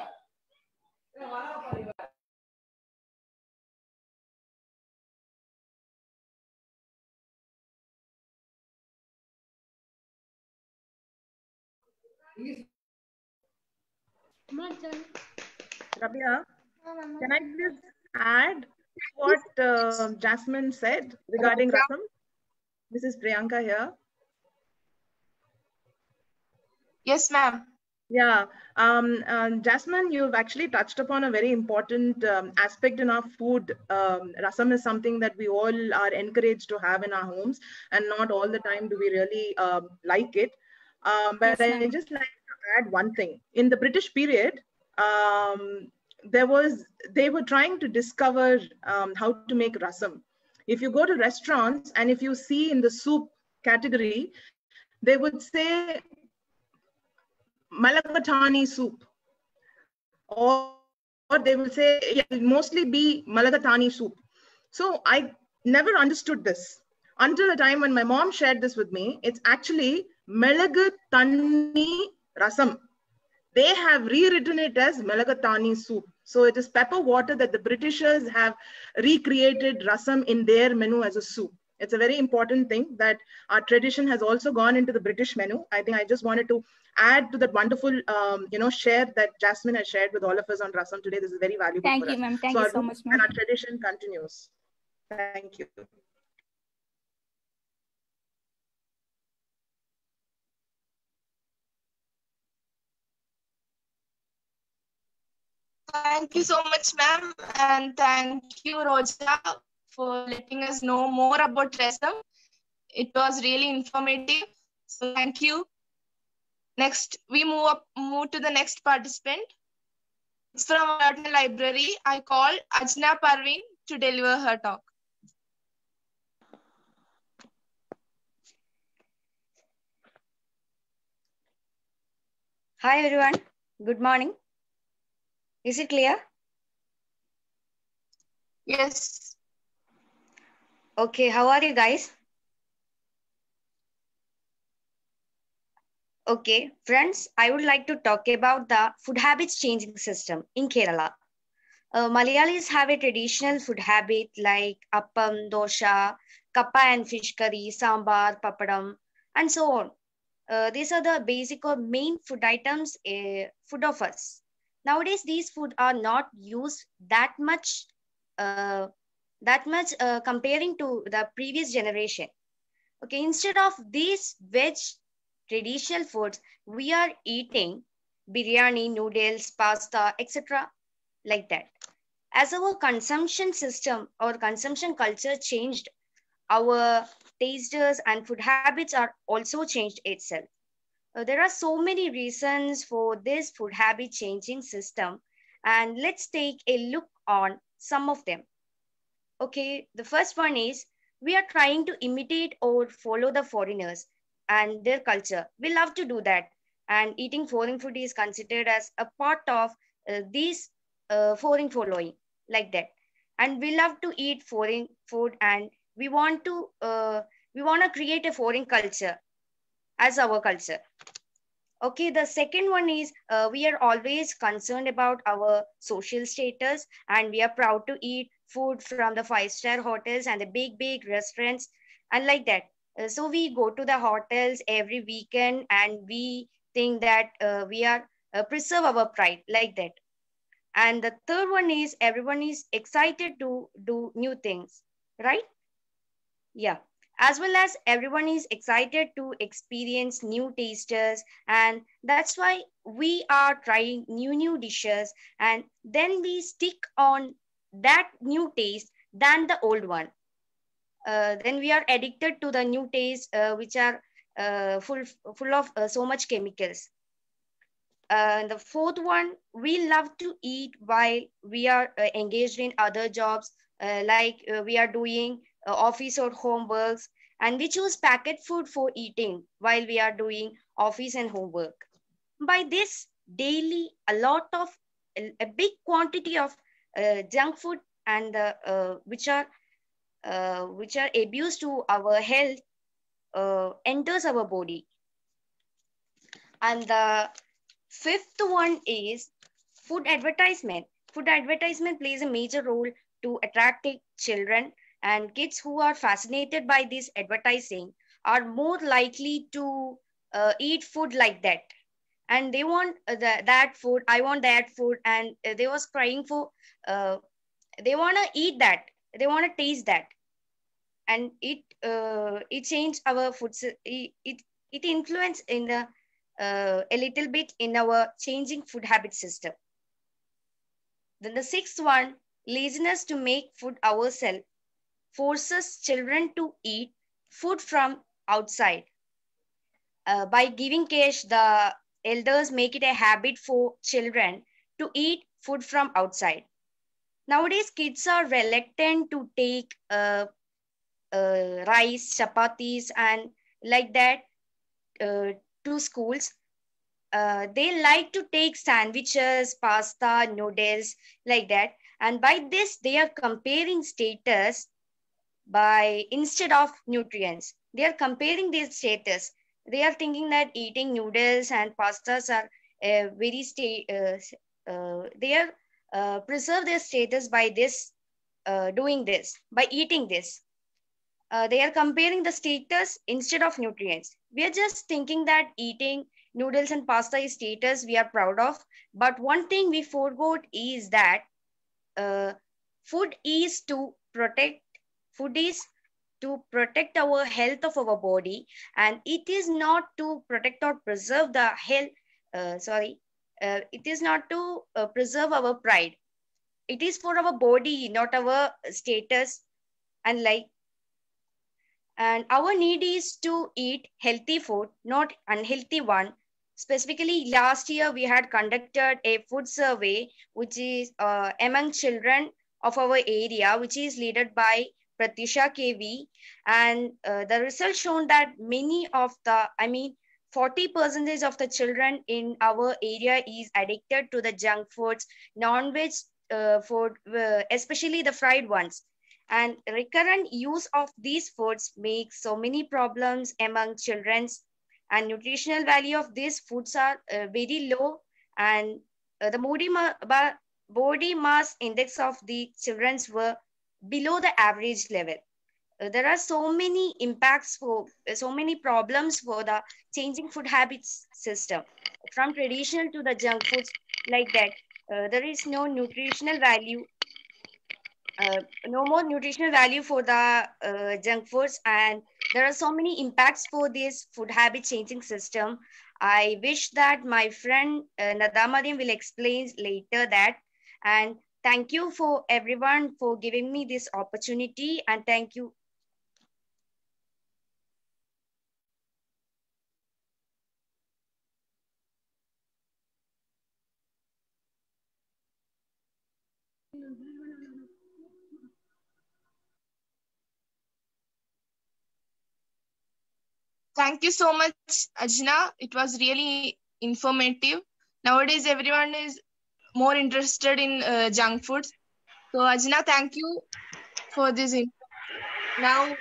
Rabia, can I please add what Jasmine said regarding rasam? This is Priyanka here. Yes, ma'am. Yeah, Jasmine, you've actually touched upon a very important aspect in our food. Rasam is something that we all are encouraged to have in our homes, and not all the time do we really like it. But yes, I just like to add one thing. In the British period, they were trying to discover how to make rasam. If you go to restaurants and if you see in the soup category, they would say Malagatani soup, or they will say, yeah, it will mostly be Malagatani soup. So I never understood this until the time when my mom shared this with me. It's actually Malagatani rasam. They have rewritten it as Malagatani soup. So it is pepper water that the Britishers have recreated rasam in their menu as a soup. It's a very important thing that our tradition has also gone into the British menu. I think I just wanted to add to that wonderful, share that Jasmine has shared with all of us on rasam today. This is very valuable. Thank you, ma'am. Thank you so much, ma'am. And our tradition continues. Thank you. Thank you so much, ma'am. And thank you, Roja, for letting us know more about rasam. It was really informative. So thank you. Next, we move to the next participant. It's from our library. I call Ajna Parveen to deliver her talk. Hi everyone. Good morning. Is it clear? Yes. Okay, how are you guys? Okay, friends, I would like to talk about the food habits changing system in Kerala. Malayalis have a traditional food habit like appam, dosha, kappa and fish curry, sambar, papadam, and so on. These are the basic or main food items, food of us. Nowadays, these food are not used that much, comparing to the previous generation. Okay, instead of these veg traditional foods, we are eating biryani, noodles, pasta, etc. like that. As our consumption system or consumption culture changed, our tasters and food habits are also changed itself. There are so many reasons for this food habit changing system, and let's take a look on some of them. Okay, the first one is we are trying to imitate or follow the foreigners and their culture. We love to do that, and eating foreign food is considered as a part of these foreign following, like that. And we love to eat foreign food, and we want to create a foreign culture as our culture. Okay, the second one is we are always concerned about our social status, and we are proud to eat food from the 5-star hotels and the big restaurants and like that. So we go to the hotels every weekend, and we think that we are preserve our pride like that. And the third one is everyone is excited to do new things, right? Yeah, as well as everyone is excited to experience new tasters, and that's why we are trying new dishes, and then we stick on that new taste than the old one. Then we are addicted to the new taste, which are full of so much chemicals. The fourth one, we love to eat while we are engaged in other jobs, like we are doing office or homeworks, and we choose packet food for eating while we are doing office and homework. By this, daily a lot of a big quantity of junk food and which are abused to our health enters our body. And the fifth one is food advertisement. Food advertisement plays a major role to attract children, and kids who are fascinated by this advertising are more likely to eat food like that. And they want that food, I want that food, and they was crying for, they want to eat that, they want to taste that. And it changed our food, it influenced in the a little bit in our changing food habit system. Then the sixth one, laziness to make food ourselves forces children to eat food from outside. By giving cash, the elders make it a habit for children to eat food from outside. Nowadays, kids are reluctant to take rice, chapatis, and like that to schools. They like to take sandwiches, pasta, noodles, like that. And by this, they are comparing status by instead of nutrients. They are comparing their status. They are thinking that eating noodles and pastas are they are preserve their status by this, doing this, by eating this. They are comparing the status instead of nutrients. We are just thinking that eating noodles and pasta is status we are proud of. But one thing we forgot is that food is to protect our health of our body, and it is not to protect or preserve the health. It is not to preserve our pride. It is for our body, not our status and like. And our need is to eat healthy food, not unhealthy one. Specifically, last year we had conducted a food survey, which is among children of our area, which is led by Pratyusha KV. And the results shown that 40% of the children in our area is addicted to the junk foods, non-veg food, especially the fried ones. And recurrent use of these foods makes so many problems among children. And nutritional value of these foods are very low, and the body mass index of the children's were below the average level. There are so many impacts for so many problems for the changing food habits system, from traditional to the junk foods like that. There is no nutritional value, no more nutritional value for the junk foods, and there are so many impacts for this food habit changing system. I wish that my friend Nada Mariam will explain later that. And thank you for everyone for giving me this opportunity, and thank you. Thank you so much, Ajna. It was really informative. Nowadays, everyone is more interested in junk foods. So, Ajna, thank you for this. Now,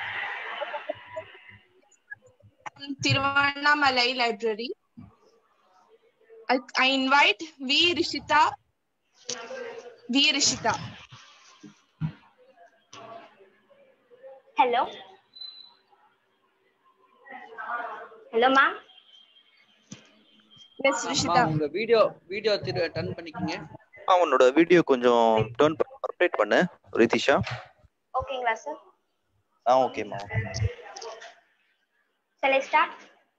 Tiruvannamalai Library. I invite V. Rishita. Hello. Hello, ma'am. Yes, Rishita. உங்க video turn பண்ணிக்கங்க. உன்னோட video கொஞ்சம் turn operate பண்ணு ரிதிஷா. ஓகேங்களா sir? ஓகேமா. Shall I start?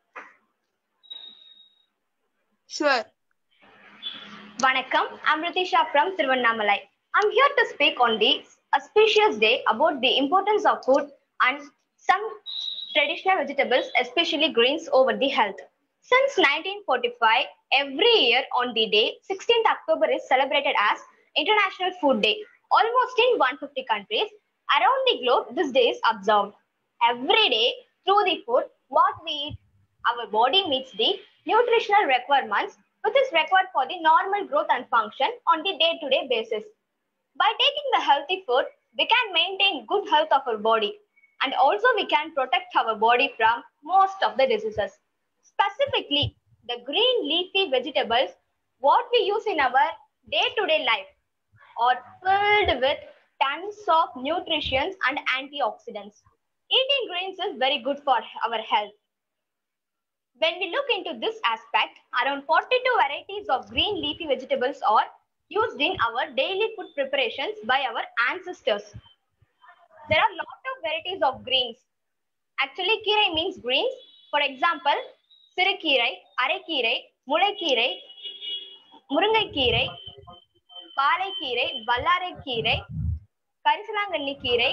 Sure. Vanakkam, I'm Ritisha from Tiruvannamalai. I'm here to speak on the auspicious day about the importance of food and some traditional vegetables, especially greens, over the health. Since 1945, every year on the day, 16th October is celebrated as International Food Day. Almost in 150 countries around the globe, this day is observed. Every day, through the food, what we eat, our body meets the nutritional requirements which is required for the normal growth and function on the day-to-day basis. By taking the healthy food, we can maintain good health of our body, and also we can protect our body from most of the diseases. Specifically, the green leafy vegetables, what we use in our day-to-day life, are filled with tons of nutrition and antioxidants. Eating greens is very good for our health. When we look into this aspect, around 42 varieties of green leafy vegetables are used in our daily food preparations by our ancestors. There are a lot of varieties of greens. Actually, kirai means greens. For example, sirikirai, arakkirai, mulaikirai, murungaikirai, palaikirai, vallaraikirai, karisalanganni-kirai,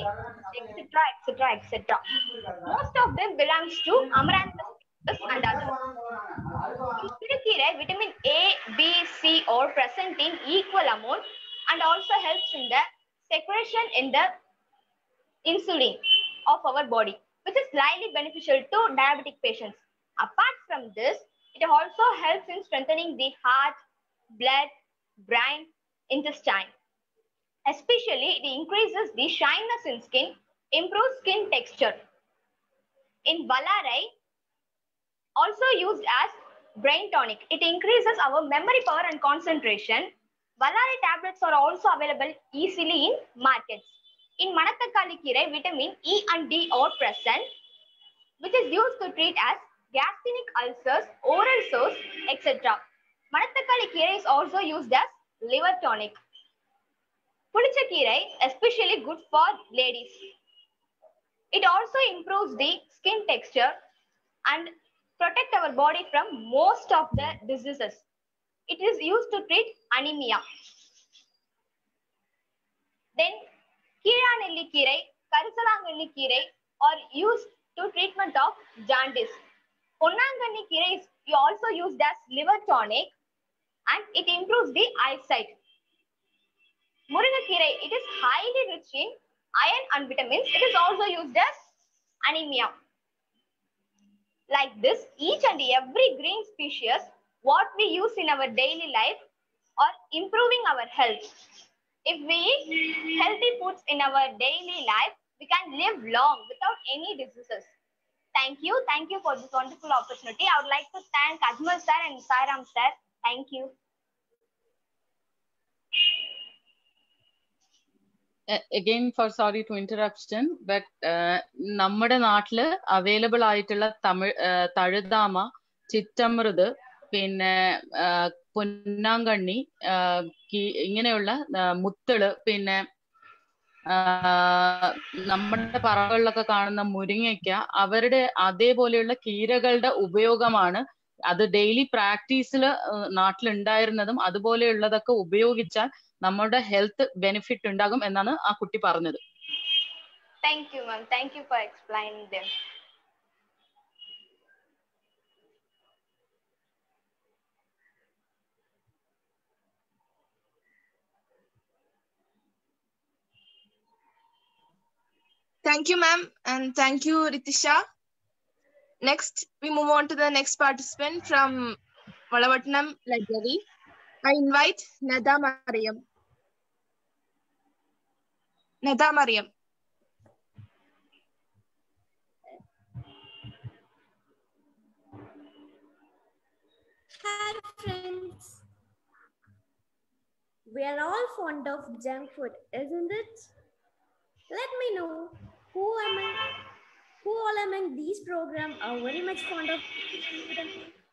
etc. Most of them belongs to amaranthus and others. In sirikirai, vitamin A, B, C are present in equal amount and also helps in the secretion in the insulin of our body, which is highly beneficial to diabetic patients. Apart from this, it also helps in strengthening the heart, blood, brain, intestine. Especially, it increases the shyness in skin, improves skin texture. In Vallarai, also used as brain tonic, it increases our memory power and concentration. Vallarai tablets are also available easily in markets. In Manathakali Kirai, vitamin E and D are present, which is used to treat as gastric ulcers, oral sores, etc. Manathakali Kirai is also used as liver tonic. Pulichakirai, especially good for ladies. It also improves the skin texture and protect our body from most of the diseases. It is used to treat anemia. Then Kiranellikirai, Karisalanganni-kirai are used to treatment of jaundice. Ponnanganni-kirai is also used as liver tonic and it improves the eyesight. Muringakirai, it is highly rich in iron and vitamins. It is also used as anemia. Like this, each and every green species, what we use in our daily life, are improving our health. If we eat healthy foods in our daily life, we can live long without any diseases. Thank you for this wonderful opportunity. I would like to thank Ajmal sir and Sairam sir. Thank you. Again, for sorry to interruption, but നമ്മുടെ നാട്ടില് available ആയിട്ടുള്ള തഴുതാമ, ചിറ്റമൃത്, പിന്നെ പൊന്നാങ്കണ്ണി, ഇങ്ങനെയുള്ള മുത്തള്, പിന്നെ നമ്മുടെ പറകളിലൊക്കെ കാണുന്ന മുരിങ്ങയ്ക്ക, അവരുടെ അതേപോലെയുള്ള കീരകളുടെ ഉപയോഗമാണ്. അത് ഡെയിലി പ്രാക്ടീസിൽ നാട്ടിലുണ്ടായിരുന്നതും അതുപോലെയുള്ളതൊക്കെ ഉപയോഗിച്ചാൽ നമ്മുടെ ഹെൽത്ത് ബെനിഫിറ്റ് ഉണ്ടാകും എന്നാണ് ആ കുട്ടി പറഞ്ഞത്. Thank you, ma'am. Thank you for explaining them. Thank you, ma'am, and thank you, Ritisha. Next, we move on to the next participant from Valavatnam Library. I invite Nada Mariam. Nada Mariam. Hi, friends. We are all fond of junk food, isn't it? Let me know who all among these programs are very much fond of food.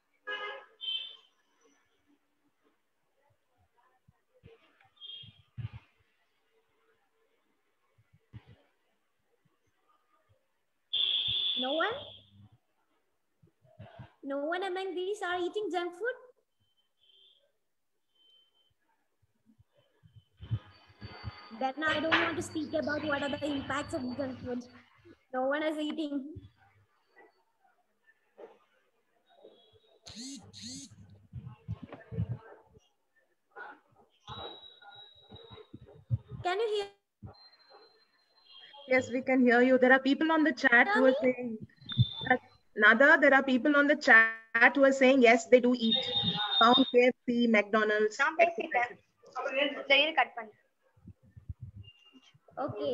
No one? No one among these are eating junk food? Then I don't want to speak about what are the impacts of junk food. No one is eating. Can you hear? Yes, we can hear you. There are people on the chat who are saying that, Nada, there are people on the chat who are saying yes, they do eat. Found KFC, McDonald's. Okay.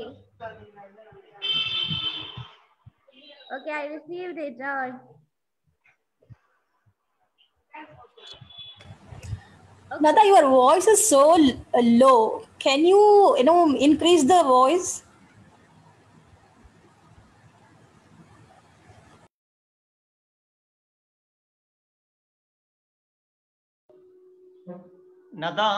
Okay, I received it. Nada, your voice is so low. Can you increase the voice? Nada,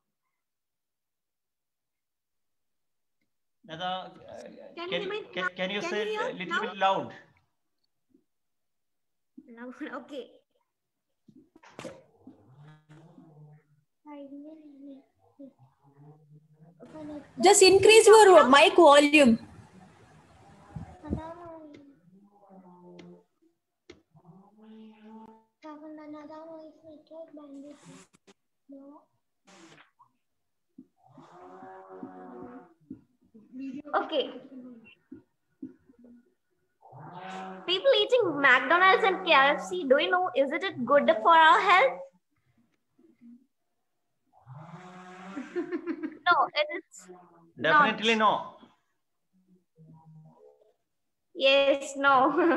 can you say a little bit loud? Okay. Just increase your mic volume. Okay. People eating McDonald's and KFC, do you know, is it good for our health? No, it is Definitely not. no. Yes, no.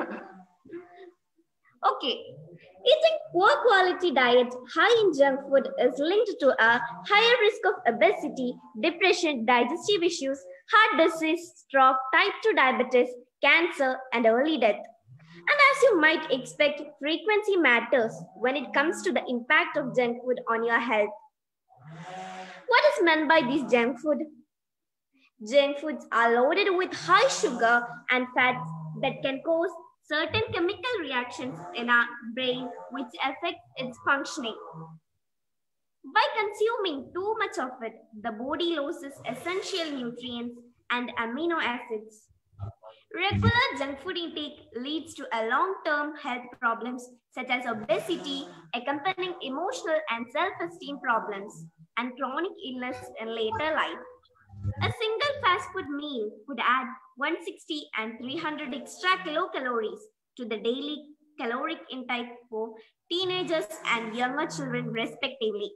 Okay. Eating poor quality diet high in junk food is linked to a higher risk of obesity, depression, digestive issues, heart disease, stroke, type 2 diabetes, cancer, and early death. And as you might expect, frequency matters when it comes to the impact of junk food on your health. What is meant by this junk food? Junk foods are loaded with high sugar and fats that can cause certain chemical reactions in our brain which affect its functioning. By consuming too much of it, the body loses essential nutrients and amino acids. Regular junk food intake leads to a long-term health problems such as obesity, accompanying emotional and self-esteem problems, and chronic illness in later life. A single fast food meal could add 160 and 300 extra kilocalories to the daily caloric intake for teenagers and younger children respectively.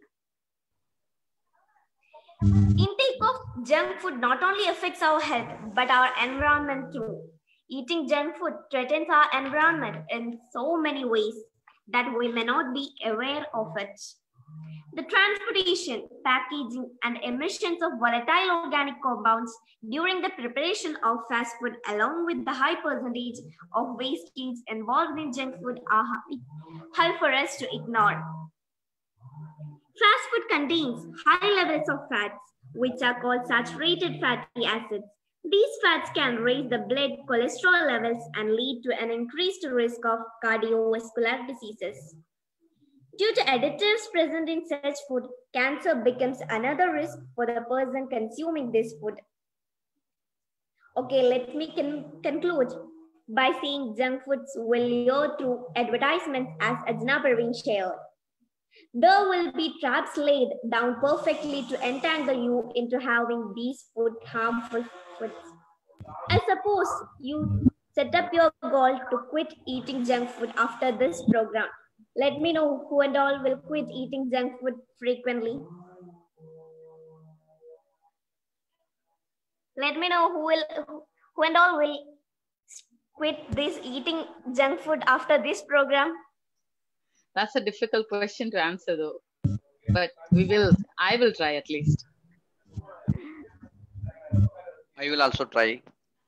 Intake of junk food not only affects our health but our environment too. Eating junk food threatens our environment in so many ways that we may not be aware of it. The transportation, packaging, and emissions of volatile organic compounds during the preparation of fast food, along with the high percentage of wastage involved in junk food, are hard for us to ignore. Fast food contains high levels of fats, which are called saturated fatty acids. These fats can raise the blood cholesterol levels and lead to an increased risk of cardiovascular diseases. Due to additives present in such food, cancer becomes another risk for the person consuming this food. Okay, let me conclude by saying junk foods will lure through advertisements as Ajna Parveen shared. There will be traps laid down perfectly to entangle you into having these harmful foods. I suppose you set up your goal to quit eating junk food after this program. Let me know who and all will quit eating junk food frequently. Let me know who and all will quit this eating junk food after this program. That's a difficult question to answer though, but I will try at least. I will also try.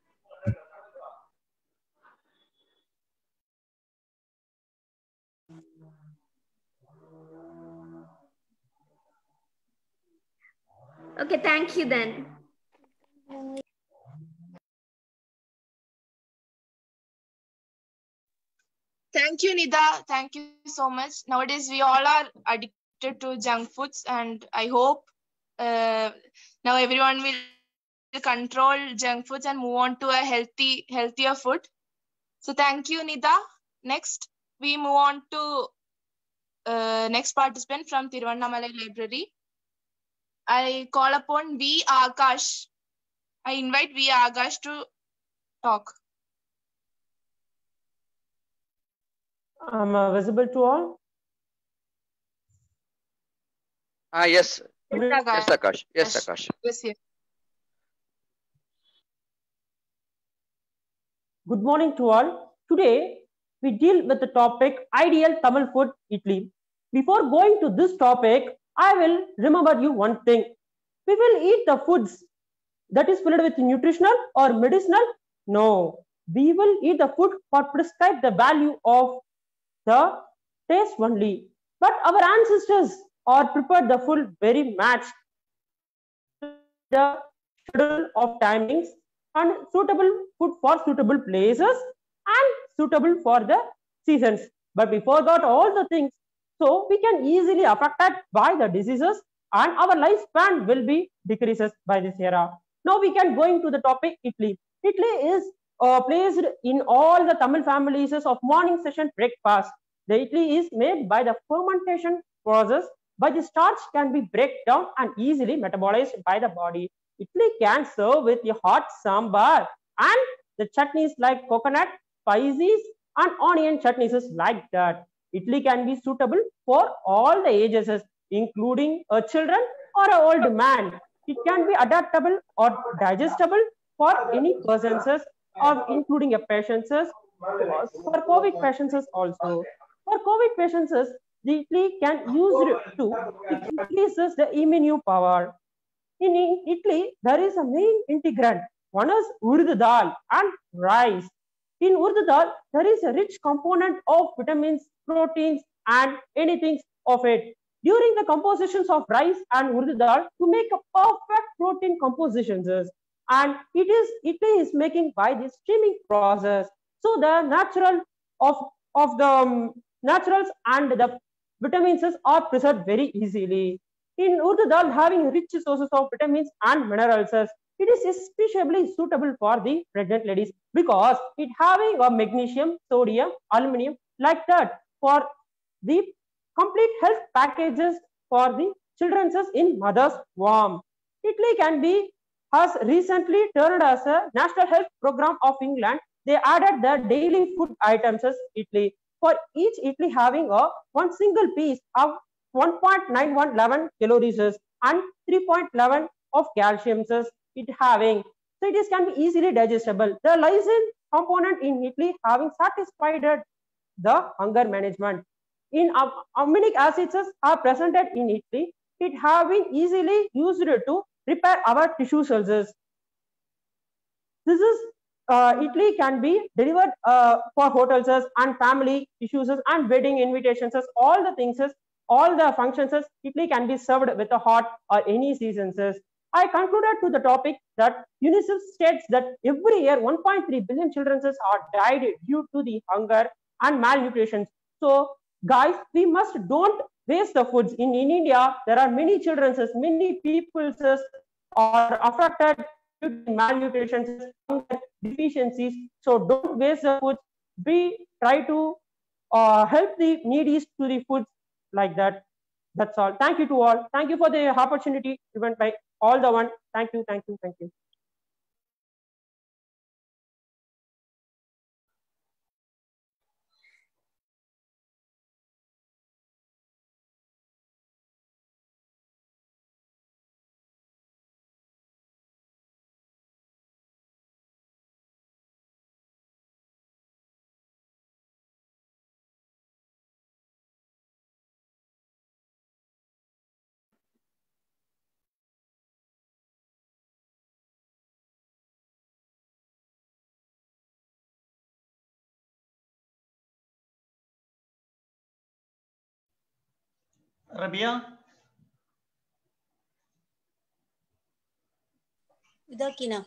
Okay, thank you then. Thank you, Nida. Thank you so much. Nowadays, we all are addicted to junk foods, and I hope now everyone will control junk foods and move on to a healthier food. So thank you, Nida. Next, we move on to next participant from Tiruvannamalai Library. I call upon V. Akash. I invite V. Akash to talk. Am I visible to all? Yes. Yes, Yes, Akash. Yes, Akash. Yes, yes. Good morning to all. Today, we deal with the topic ideal Tamil food, idli. Before going to this topic, I will remember you one thing. We will eat the foods that is filled with nutritional or medicinal. No, we will eat the food for prescribed the value of the taste only. But our ancestors are prepared the food very much the schedule of timings and suitable food for suitable places and suitable for the seasons. But we forgot all the things, so we can easily affected by the diseases and our lifespan will be decreases by this era. Now we can going to the topic idli. Idli is placed in all the Tamil families of morning session breakfast. The idli is made by the fermentation process, but the starch can be break down and easily metabolized by the body. Idli can serve with the hot sambar and the chutneys like coconut, spices and onion chutneys like that. Idli can be suitable for all the ages, including a children or an old man. It can be adaptable or digestible for any persons or including a patients, for COVID patients also. For COVID patients, the idli can use to increases the immune power. In idli, there is a main integrant. One is urd dal and rice. In urd dal, there is a rich component of vitamins, proteins, and anything of it. During the compositions of rice and urd dal, to make a perfect protein compositions, and idli is making by the steaming process. So the natural of the naturals and the vitamins are preserved very easily. In urd dal, having rich sources of vitamins and minerals, it is especially suitable for the pregnant ladies because it having a magnesium, sodium, aluminum like that for the complete health packages for the children in mother's womb. Idli can be has recently turned as a National Health Program of England. They added the daily food items as idli. for each idli having a one single piece of 1.9111 calories and 3.11 of calcium it having. So it is can be easily digestible. The lysine component in idli having satisfied the hunger management. In aminic acids are presented in idli. It have been easily used to repair our tissue cells. This is idli can be delivered for hotels and family issues and wedding invitations. All the things, all the functions, idli can be served with a hot or any seasons. I concluded to the topic that UNICEF states that every year 1.3 billion children are died due to the hunger and malnutrition. So guys, we must don't waste the foods. In India, there are many children, many people are affected due to malnutrition, hunger, deficiencies. So don't waste the foods. We try to help the needy to the foods like that. That's all. Thank you to all. Thank you for the opportunity given by all the one. Thank you, thank you, thank you. Rabia? Idakina.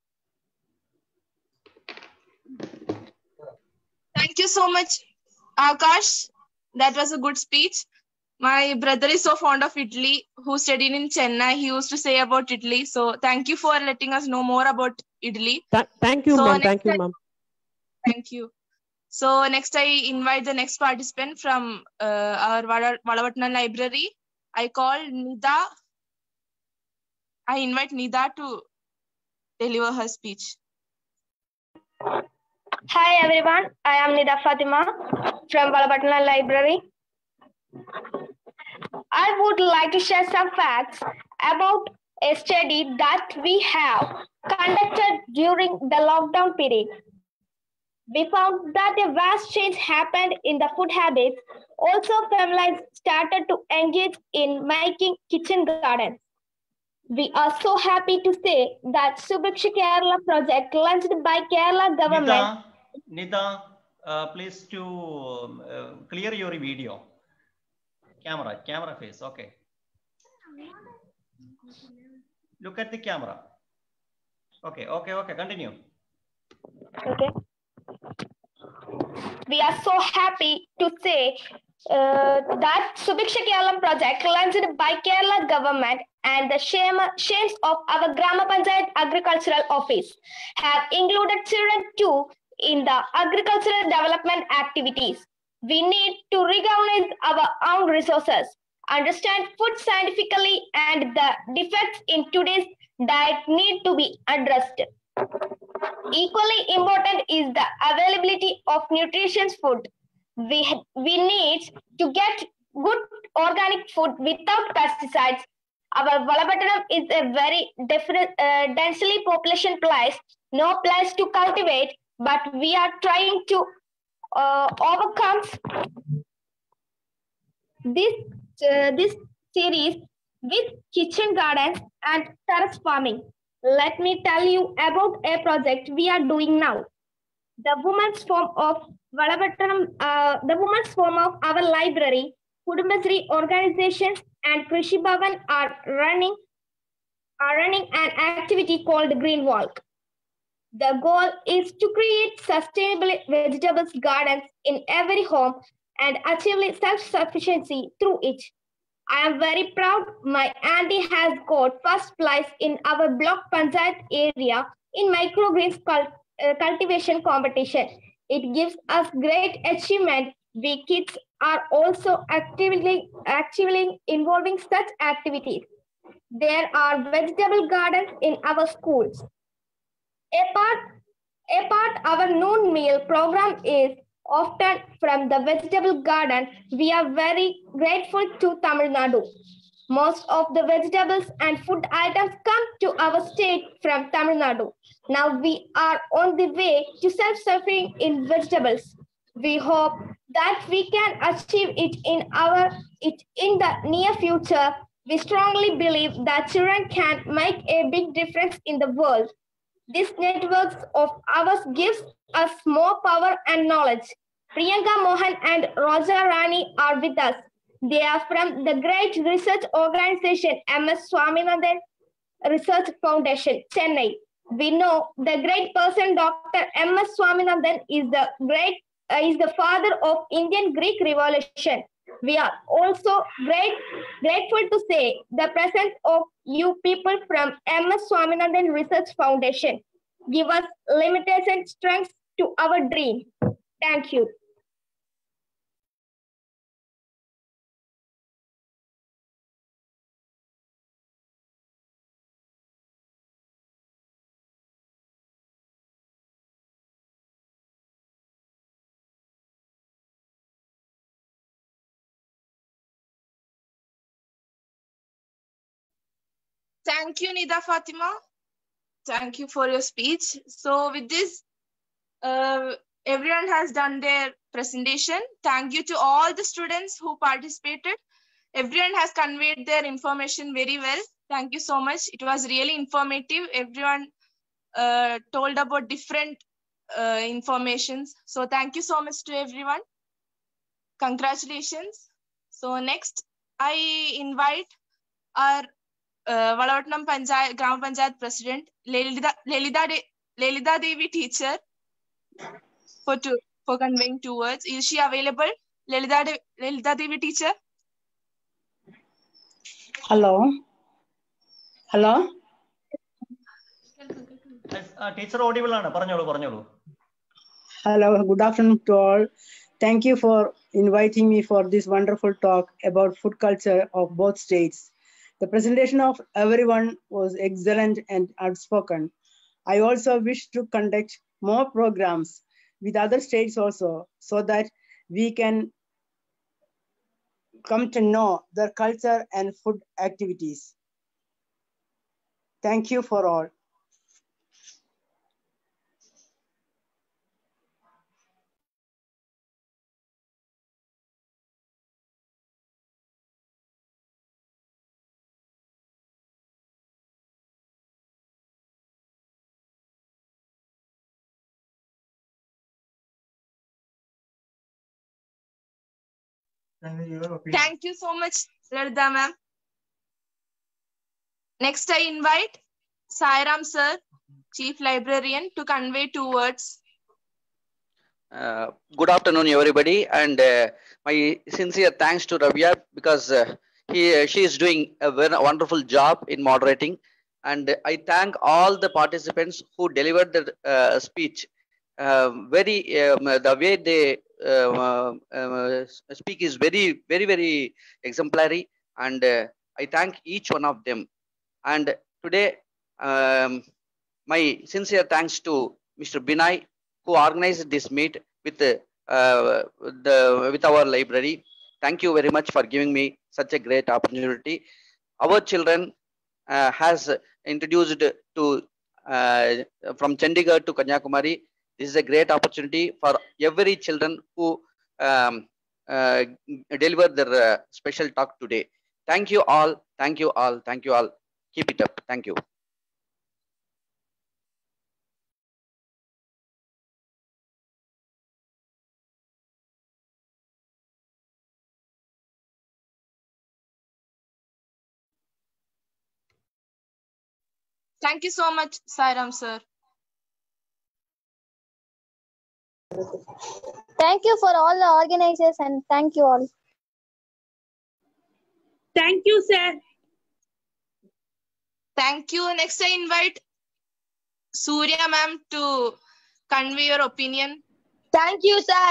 Thank you so much, Akash. That was a good speech. My brother is so fond of idli, who studied in Chennai. He used to say about idli. So thank you for letting us know more about idli. Thank you, ma'am. Thank you, ma'am. Thank you. So next I invite the next participant from our Valavatnam library. I call Nida. I invite Nida to deliver her speech. Hi everyone, I am Nida Fatima from Valavatnam library. I would like to share some facts about a study that we have conducted during the lockdown period. We found that a vast change happened in the food habits. Also, families started to engage in making kitchen gardens. We are so happy to say that Subriksha Kerala project launched by Kerala government. Nida, please to clear your video. Camera face, okay. Look at the camera. Okay, continue. Okay. We are so happy to say that Subriksha Kerala project launched by Kerala government and the shames of our Grama Panchayat Agricultural Office have included children too in the agricultural development activities. We need to recognize our own resources, understand food scientifically, and the defects in today's diet need to be addressed. Equally important is the availability of nutritious food. We need to get good organic food without pesticides. Our Valavatnam is a very densely population place, no place to cultivate, but we are trying to overcome this series with kitchen gardens and terrace farming. Let me tell you about a project we are doing now. The women's form of Valavatnam, the women's form of our library, Kudumbasri organizations and Krishi Bhavan are running an activity called Green Walk. The goal is to create sustainable vegetables gardens in every home and achieve self-sufficiency through it. I am very proud my auntie has got first place in our block panchayat area in microgreens cultivation competition. It gives us great achievement. We kids are also actively involving such activities. There are vegetable gardens in our schools. A part our noon meal program is often from the vegetable garden, we are very grateful to Tamil Nadu. Most of the vegetables and food items come to our state from Tamil Nadu. Now we are on the way to self-sufficing in vegetables. We hope that we can achieve it in the near future. We strongly believe that children can make a big difference in the world. These networks of ours gives us more power and knowledge. Priyanka Mohan and Roja Rani are with us. They are from the great research organization MS Swaminathan Research Foundation, Chennai. We know the great person Dr. MS Swaminathan is the father of Indian Greek Revolution. We are also grateful to say the presence of you people from MS Swaminathan Research Foundation give us limited strength to our dream. Thank you. Thank you, Nida Fatima. Thank you for your speech. So with this, everyone has done their presentation. Thank you to all the students who participated. Everyone has conveyed their information very well. Thank you so much. It was really informative. Everyone told about different informations. So thank you so much to everyone. Congratulations. So next, I invite our Valavatnam Gram Panchayat President, Lelida Devi teacher, for conveying 2 words. Is she available? Lelida Devi teacher? Hello. Hello. Teacher audible aanu. Paranjolu. Hello. Good afternoon to all. Thank you for inviting me for this wonderful talk about food culture of both states. The presentation of everyone was excellent and outspoken. I also wish to conduct more programs with other states also, so that we can come to know their culture and food activities. Thank you for all. Thank you so much, Lalita ma'am. Next, I invite Sairam sir, Chief Librarian, to convey 2 words. Good afternoon, everybody, and my sincere thanks to Rabia, because she is doing a very wonderful job in moderating, and I thank all the participants who delivered the speech. The way they speak is very, very, very exemplary, and I thank each one of them. And today, my sincere thanks to Mr. Binay, who organized this meet with with our library. Thank you very much for giving me such a great opportunity. Our children has introduced to from Chandigarh to Kanyakumari. This is a great opportunity for every children who deliver their special talk today. Thank you all. Thank you all. Thank you all. Keep it up. Thank you. Thank you so much, Sairam sir. Thank you for all the organizers and thank you all. Thank you, sir. Thank you. Next, I invite Surya ma'am to convey your opinion. Thank you, sir.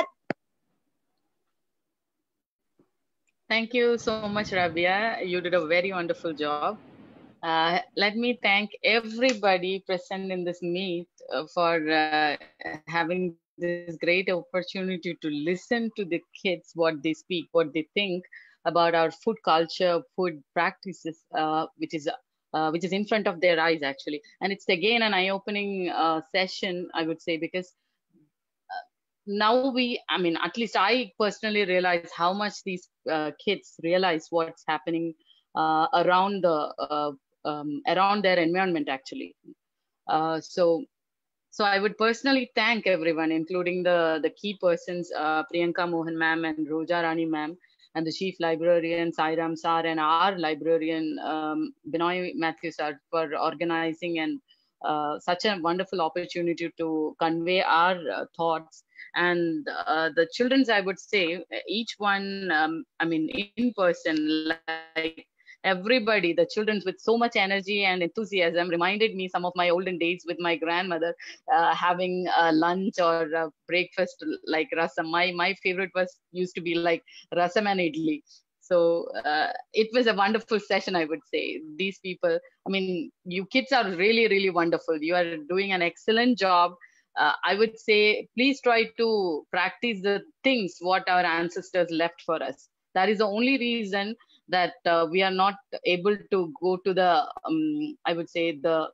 Thank you so much, Rabia. You did a very wonderful job. Let me thank everybody present in this meet for having this great opportunity to listen to the kids, what they speak, what they think about our food culture, food practices, which is in front of their eyes actually. And it's again an eye-opening session, I would say, because now at least I personally realize how much these kids realize what's happening around their environment actually. So I would personally thank everyone, including the key persons, Priyanka Mohan ma'am and Roja Rani ma'am, and the chief librarian Sairam sir, and our librarian Binoy Matthew sir, for organizing and such a wonderful opportunity to convey our thoughts. And the children's, I would say, each one, in person, like everybody, the children with so much energy and enthusiasm reminded me some of my olden days with my grandmother, having lunch or breakfast like rasam. My favorite used to be like rasam and idli. So it was a wonderful session, I would say. These people, you kids are really, really wonderful. You are doing an excellent job. I would say, please try to practice the things what our ancestors left for us. That is the only reason that we are not able to go to the, I would say, the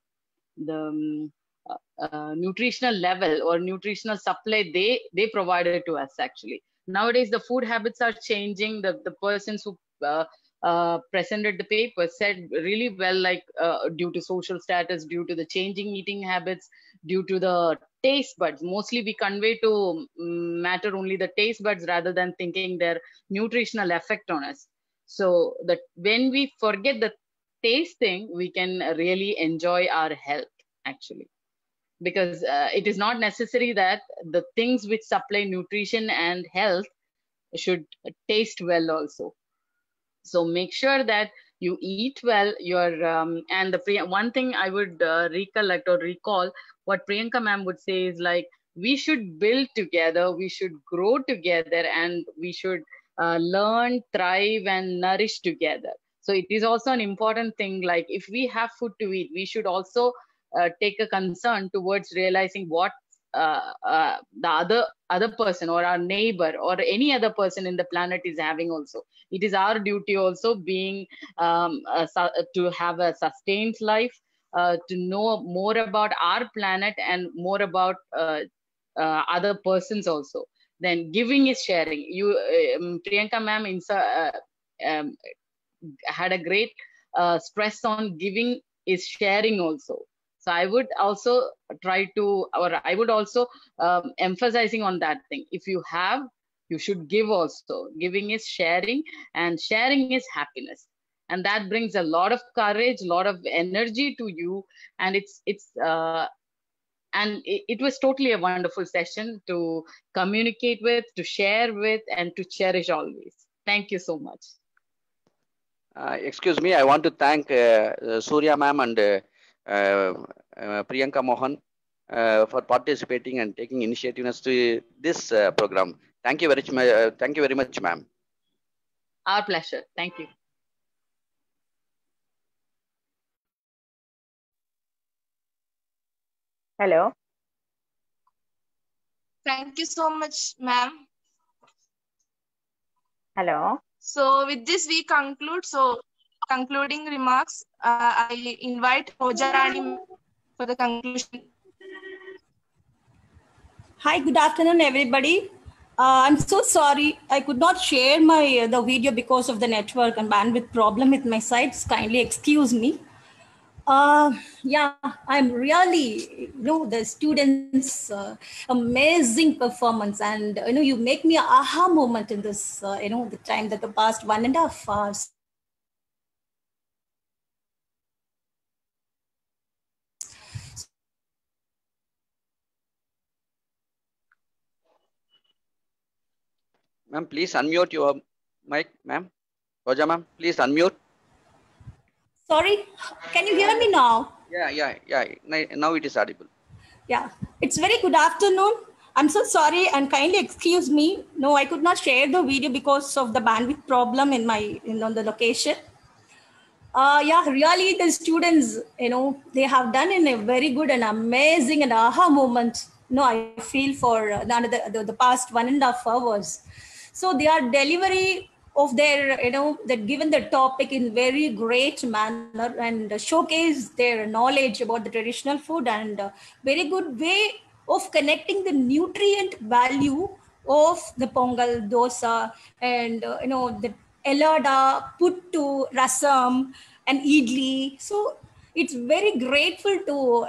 nutritional level or nutritional supply they provided to us actually. Nowadays, the food habits are changing. The persons who presented the paper said really well, like due to social status, due to the changing eating habits, due to the taste buds. Mostly we convey to matter only the taste buds rather than thinking their nutritional effect on us. So that when we forget the taste thing, we can really enjoy our health actually. Because it is not necessary that the things which supply nutrition and health should taste well also. So make sure that you eat well. And one thing I would recollect or recall, what Priyanka ma'am would say is like, we should build together, we should grow together, and we should learn, thrive, and nourish together. So it is also an important thing, like if we have food to eat, we should also take a concern towards realizing what the other person or our neighbor or any other person in the planet is having also. It is our duty also, being to have a sustained life, to know more about our planet and more about other persons also. Then giving is sharing. Priyanka ma'am had a great stress on giving is sharing also. So I would also I would also emphasizing on that thing. If you have, you should give also. Giving is sharing, and sharing is happiness. And that brings a lot of courage, a lot of energy to you. And it was totally a wonderful session to communicate with, to share with, and to cherish always. Thank you so much. Excuse me, I want to thank Surya ma'am and Priyanka Mohan for participating and taking initiative to this program. Thank you very much, ma'am. Our pleasure. Thank you. Hello. Thank you so much, ma'am. Hello. So with this, we conclude. So concluding remarks, I invite Roja Rani for the conclusion. Hi, good afternoon, everybody. I'm so sorry I could not share the video because of the network and bandwidth problem with my sites. Kindly excuse me. Yeah, I'm really, the students' amazing performance, and you make me an aha moment in this, the time that the past 1.5 hours. Ma'am, please unmute your mic, ma'am. Roja ma'am, please unmute. Sorry, can you hear me now? Yeah. Now it is audible. Yeah, it's very good afternoon. I'm so sorry and kindly excuse me. No, I could not share the video because of the bandwidth problem on the location. Yeah, really the students, they have done in a very good and amazing and aha moment I feel for the past 1.5 hours. So they are delivery of their, that given the topic in very great manner and showcase their knowledge about the traditional food, and very good way of connecting the nutrient value of the pongal, dosa, and the elada, puttu, rasam, and idli. So it's very grateful to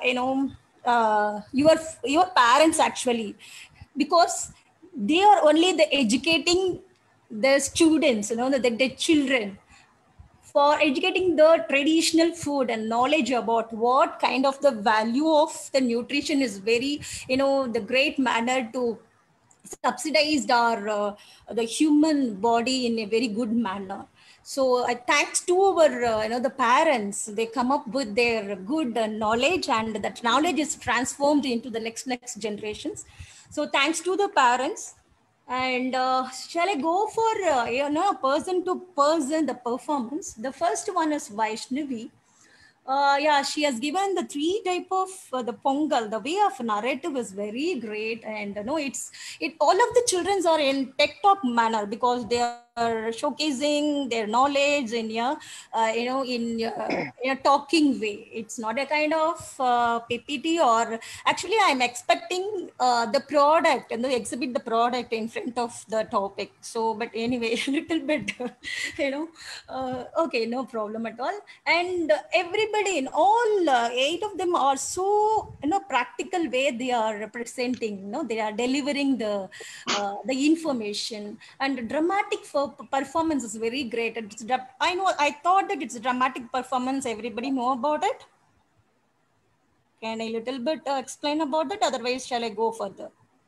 your parents actually, because they are only the educating the students, the children, for educating the traditional food and knowledge about what kind of the value of the nutrition is very, the great manner to subsidize our the human body in a very good manner. So thanks to our the parents, they come up with their good knowledge, and that knowledge is transformed into the next generations. So thanks to the parents. And shall I go for person to person the performance? The first one is Vaishnavi. Yeah, she has given the 3 type of the pongal. The way of narrative is very great, and all of the children are in TikTok manner, because they are showcasing their knowledge in in a talking way. It's not a kind of PPT, or actually I'm expecting the product and they exhibit the product in front of the topic. So, but anyway, a little bit, okay, no problem at all. And everybody in all 8 of them are so practical way they are representing. They are delivering the information, and dramatic performance is very great. I thought that it's a dramatic performance. Everybody know about it. Can I little bit explain about it? Otherwise, shall I go further?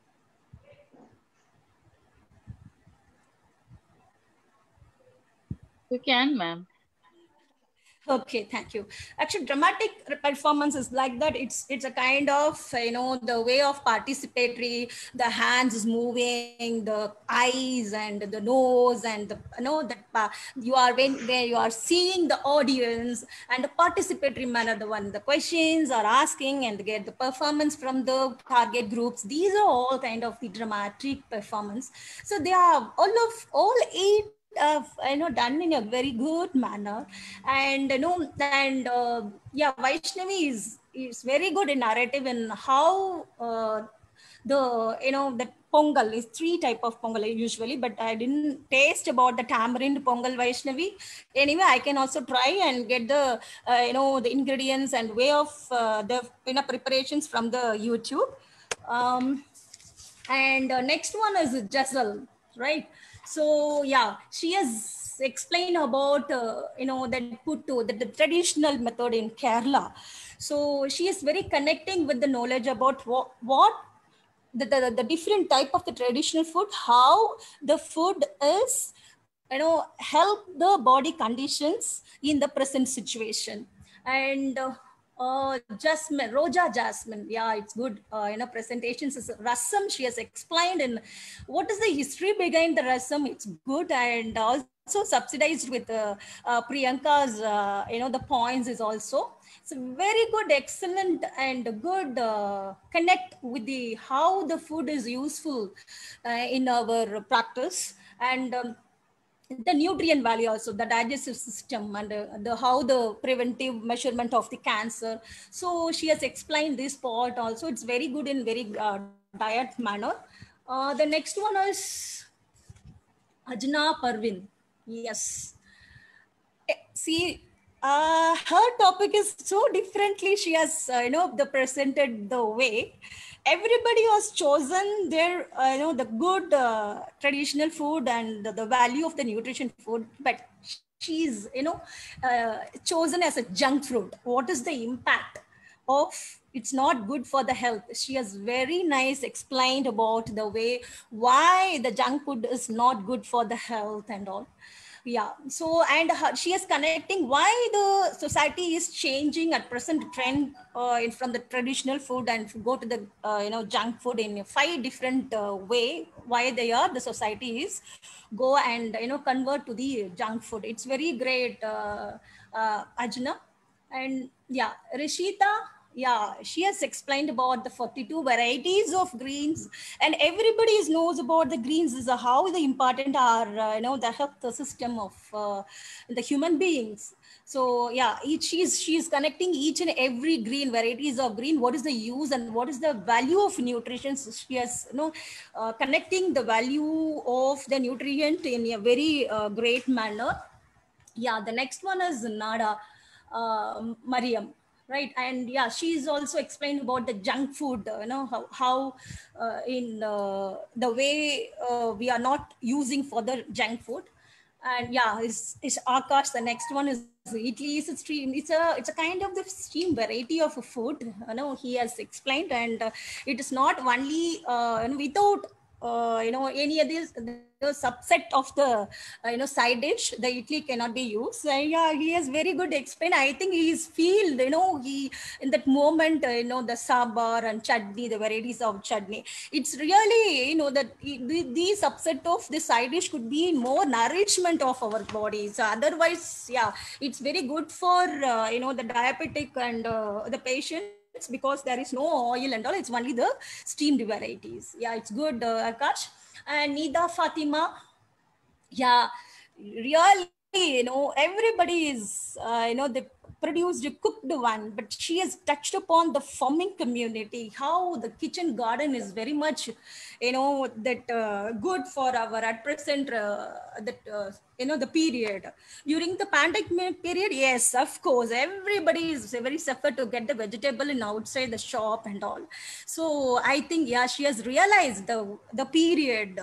You can, ma'am. Okay, thank you. Actually, dramatic performance is like that. It's a kind of the way of participatory. The hands is moving, the eyes and the nose, and that you are when you are seeing the audience, and the participatory manner. The questions are asking and get the performance from the target groups. These are all kind of the dramatic performance. So they are all 8. Done in a very good manner, and yeah, Vaishnavi is very good in narrative, and how the pongal is 3 type of pongal usually, but I didn't taste about the tamarind pongal, Vaishnavi. Anyway, I can also try and get the the ingredients and way of the preparations from the YouTube. And next one is Jessel, right? So yeah, she has explained about that puttu, the traditional method in Kerala. So she is very connecting with the knowledge about what the different type of the traditional food, how the food is help the body conditions in the present situation. And Jasmine, Roja Jasmine, yeah, it's good. Presentations is rasam. She has explained and what is the history behind the rasam. It's good, and also subsidized with Priyanka's. The points is also. It's very good, excellent, and good connect with the how the food is useful in our practice, and the nutrient value also, the digestive system, and the how the preventive measurement of the cancer. So she has explained this part also. It's very good in very diet manner. The next one is Ajna Parvin. Yes. See, her topic is so differently. She has, presented the way. Everybody has chosen their, the good traditional food and the value of the nutrition food, but she's, chosen as a junk food. What is the impact of it's not good for the health? She has very nice explained about the way why the junk food is not good for the health and all. Yeah, so and she is connecting why the society is changing at present trend from the traditional food and go to the junk food in 5 different way. Why they are the society is go and convert to the junk food. It's very great, Ajna. And yeah, Rishita, yeah, she has explained about the 42 varieties of greens, and everybody knows about the greens is how the important are, the health system of the human beings. So yeah, she's connecting each and every green varieties of green. What is the use and what is the value of nutrition? So she has, connecting the value of the nutrient in a very great manner. Yeah, the next one is Nada Mariam, right? And yeah, she's also explained about the junk food, how in the way we are not using for the junk food. And yeah, is Akash. The next one is Italy is a stream. It's a kind of the steam variety of a food. He has explained, and it is not only without any of these the subset of the side dish, the idli cannot be used. Yeah, he has very good explained. I think he's feel he in that moment the sambar and chutney, the varieties of chutney. It's really that the subset of the side dish could be more nourishment of our bodies. Otherwise, yeah, it's very good for the diabetic and the patient, because there is no oil and all. It's only the steamed varieties. Yeah, it's good, Akash. And Nida Fatima, yeah, really, everybody is, they produced a cooked one, but she has touched upon the farming community, how the kitchen garden is very much, that good for our at present, the period. During the pandemic period, yes, of course, everybody is very suffered to get the vegetable in outside the shop and all. So I think, yeah, she has realized the period,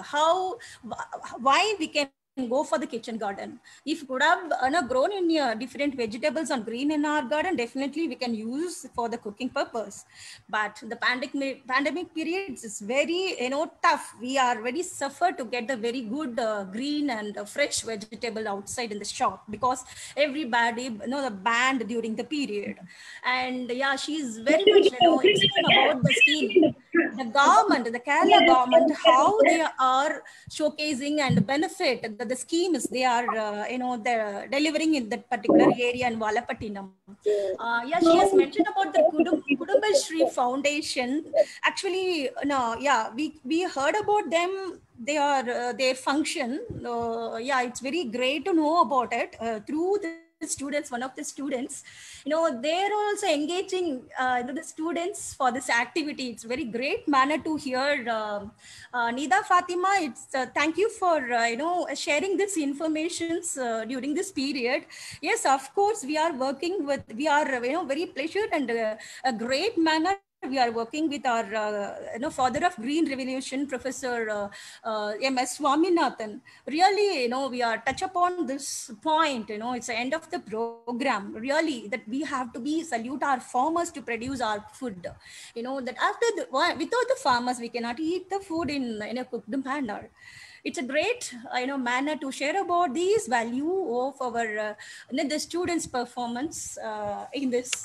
why we can go for the kitchen garden. If could have grown in different vegetables and green in our garden, definitely we can use for the cooking purpose. But the pandemic periods is very tough. We are very suffer to get the very good green and fresh vegetable outside in the shop, because everybody the banned during the period. And yeah, she's very much explain about the scheme, the government, the Kerala government, how they are showcasing and benefit the schemes they are they're delivering in that particular area in Valapattinam. Yeah, she has mentioned about the Kudumba Shri Foundation. Actually, no, yeah, we heard about them. They are their function. Yeah, it's very great to know about it through the students. One of the students, they're also engaging the students for this activity. It's very great manner to hear. Nida Fatima, it's thank you for sharing this information during this period. Yes, of course, we are working with, we are very pleasured and a great manner. We are working with our father of Green Revolution, Professor M.S. Swaminathan. Really, we are touch upon this point. It's the end of the program. Really, that we have to be salute our farmers to produce our food. That after without the farmers, we cannot eat the food in a cooked manner. It's a great manner to share about these value of our the students' performance in this.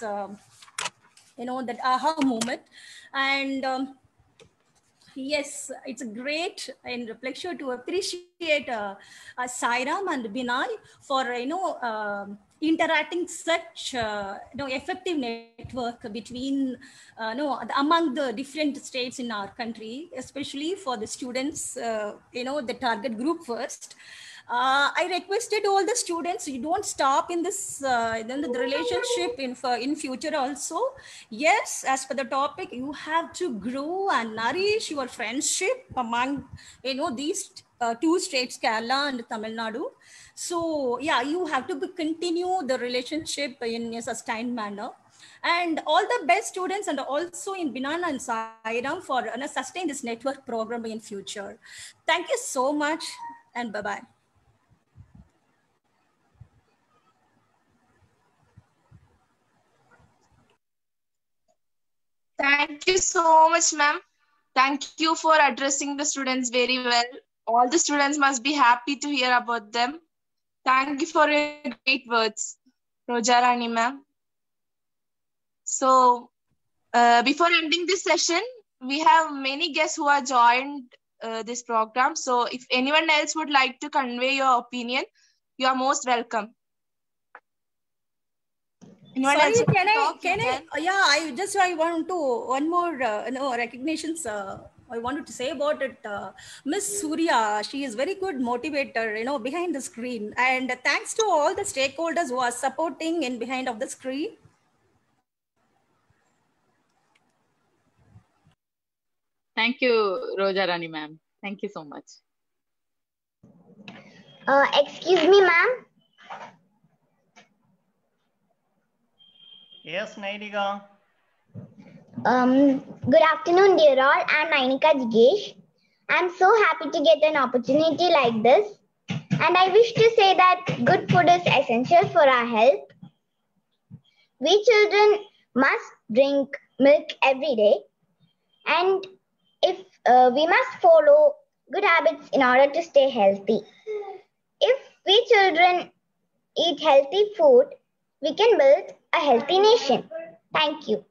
That aha moment. And yes, it's a great and a pleasure to appreciate Sairam and Binay for interacting such effective network between among the different states in our country, especially for the students, the target group first. I requested all the students, you don't stop in this then the relationship in future also. Yes, as per the topic, you have to grow and nourish your friendship among these two states, Kerala and Tamil Nadu. So yeah, you have to continue the relationship in a sustained manner. And all the best students, and also in Binana and Sairam for sustain this network program in future. Thank you so much, and bye-bye. Thank you so much, ma'am. Thank you for addressing the students very well. All the students must be happy to hear about them. Thank you for your great words, Rojarani, ma'am. So, before ending this session, we have many guests who are joined this program. So, if anyone else would like to convey your opinion, you are most welcome. Anyone Sorry, else want can to I, talk? can You I, I want to, one more, recognitions, I wanted to say about it. Miss Surya, she is very good motivator, behind the screen. And thanks to all the stakeholders who are supporting in behind of the screen. Thank you, Roja Rani ma'am. Thank you so much. Excuse me, ma'am. Yes, Nainika. Good afternoon, dear all. I'm Nainika Jigesh. I'm so happy to get an opportunity like this. And I wish to say that good food is essential for our health. We children must drink milk every day. And if we must follow good habits in order to stay healthy. If we children eat healthy food, we can build a healthy nation. Thank you.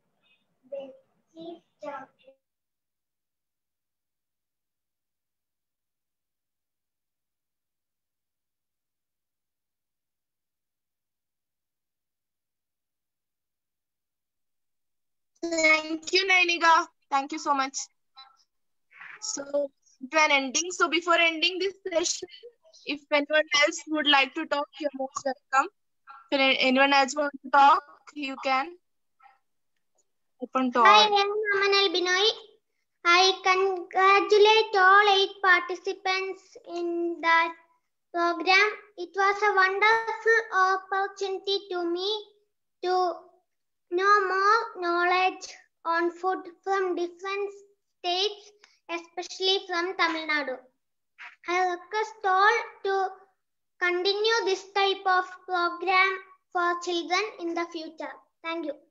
Thank you, Nainika. Thank you so much. So, to an ending. So, before ending this session, if anyone else would like to talk, you're most welcome. If anyone else wants to talk, you can. Open to all. Hi, I am Amanal Binoy. I congratulate all 8 participants in that program. It was a wonderful opportunity to me to know more knowledge on food from different states, especially from Tamil Nadu. I request all to continue this type of program for children in the future. Thank you.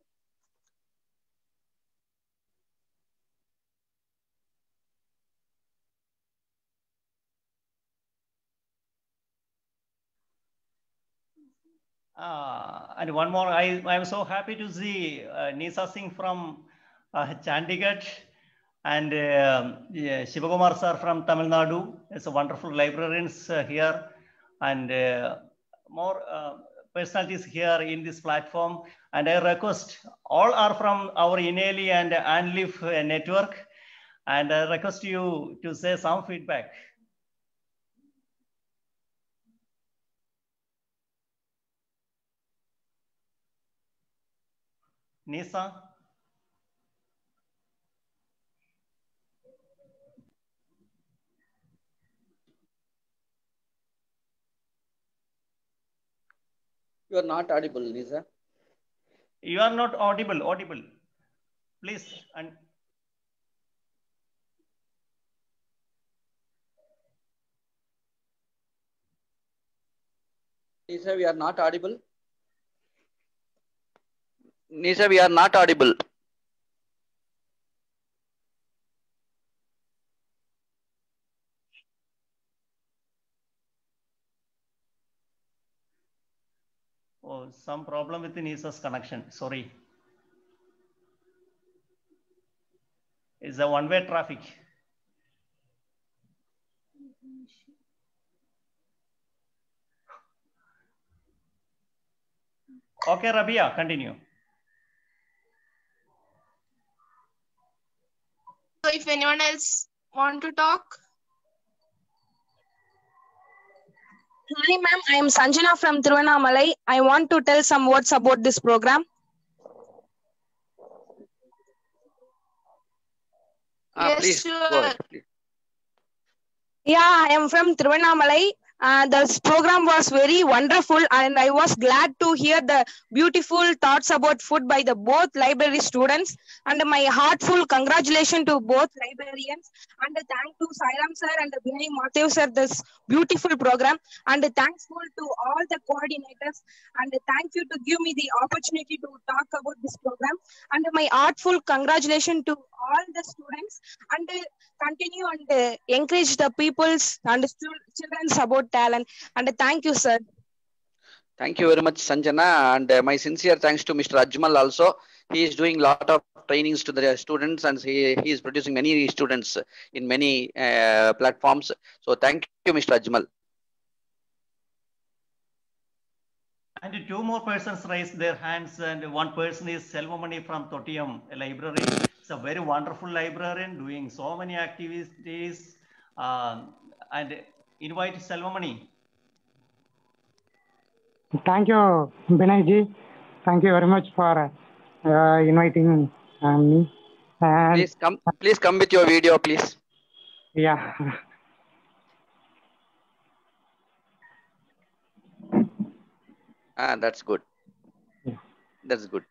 And one more, I am so happy to see Nisa Singh from Chandigarh and Shivakumar sir from Tamil Nadu. It's a wonderful librarians here and more personalities here in this platform. And I request, all are from our Ineli and Anlif network. And I request you to say some feedback. Nisa? You are not audible, Nisa. You are not audible. Please. And Nisa, we are not audible. Nisa, we are not audible. oh, some problem with Nisa's connection. Sorry. It's a one-way traffic. Okay, Rabia, continue. So, if anyone else want to talk. Hi, ma'am. I am Sanjana from Tiruvannamalai. I want to tell some words about this program. Yes, please, sure. go ahead, please. Yeah, I am from Tiruvannamalai. The program was very wonderful and I was glad to hear the beautiful thoughts about food by the both library students, and my heartful congratulations to both librarians, and thank to Sairam sir and Vinay Matthew sir this beautiful program, and thankful to all the coordinators, and thank you to give me the opportunity to talk about this program, and my heartful congratulations to all the students, and continue and encourage the peoples and children about talent, and thank you, sir. Thank you very much, Sanjana, and my sincere thanks to Mr. Ajmal also. He is doing a lot of trainings to the students, and he is producing many students in many platforms. So thank you, Mr. Ajmal. And two more persons raised their hands, and one person is Selvamani from Tottiyam Library. It's a very wonderful librarian doing so many activities. And invite Selvamani. Thank you, Binay ji. Thank you very much for inviting me. And please come with your video, please. Yeah. That's good. That's good.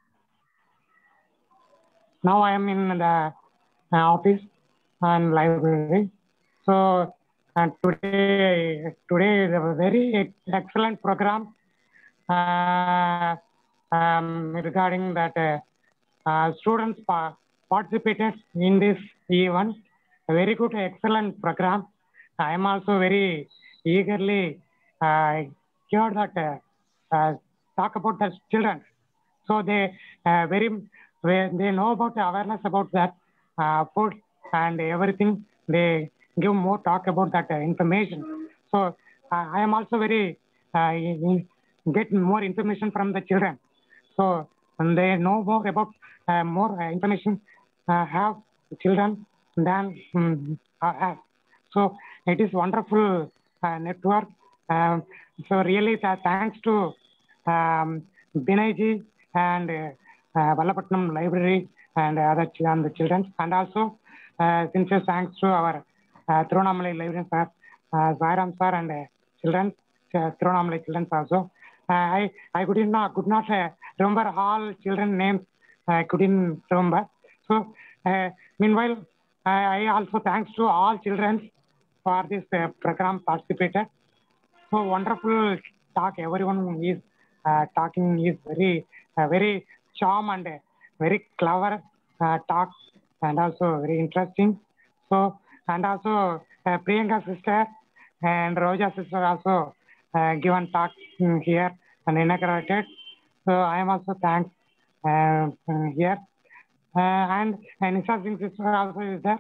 Now I am in the office and library. So today is a very excellent program regarding that students participated in this event. A very good, excellent program. I am also very eagerly heard that talk about the children. So they they know about the awareness about that food and everything. They give more talk about that information. So I am also very get more information from the children. So they know more about more information have children than have. So it is wonderful network. So really thanks to Binay ji and Vallapatnam Library and other the children, and also sincere thanks to our Thiruvannamalai Librarian sir, Sairam sir, and children, Thiruvannamalai children also. I could not remember all children names. I couldn't remember. So meanwhile, I also thanks to all children for this program participated. So wonderful talk. Everyone is talking is very charm and very clever talk, and also very interesting. So and also Priyanka sister and Roja sister also given talk here and inaugurated. So I am also thanks here. And Nisha Singh sister also is there.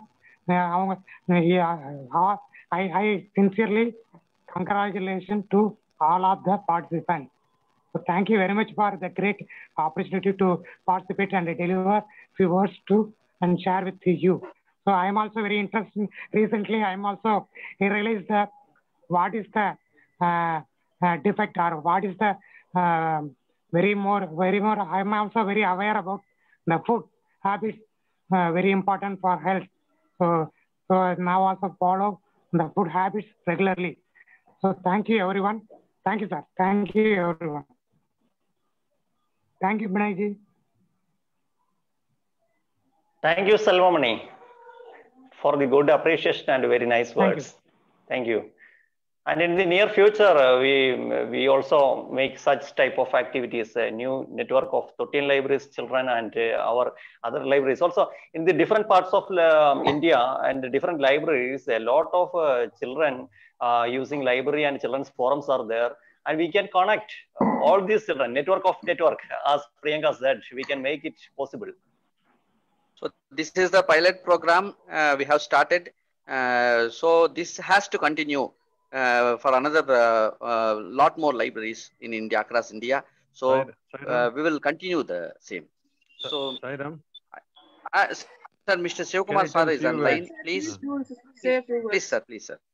I sincerely congratulations to all of the participants. So thank you very much for the great opportunity to participate and deliver few words to and share with you. So I am also very interested. Recently, I am also realized that what is the defect or what is the very more. I am also very aware about the food habits, very important for health. So now also follow the food habits regularly. So thank you everyone. Thank you, sir. Thank you everyone. Thank you, Binay ji. Thank you, Selvamani, for the good appreciation and very nice words. Thank you. And in the near future, we also make such type of activities, a new network of Tottiyam Libraries children and our other libraries. Also in the different parts of India and different libraries, a lot of children using library and children's forums are there. And we can connect all these children, network, as Priyanka said, we can make it possible. So this is the pilot program we have started. So this has to continue for another lot more libraries in India, across India. So we will continue the same. So sir, Mr. Shivkumar sir is online. Please, sir. Please, sir.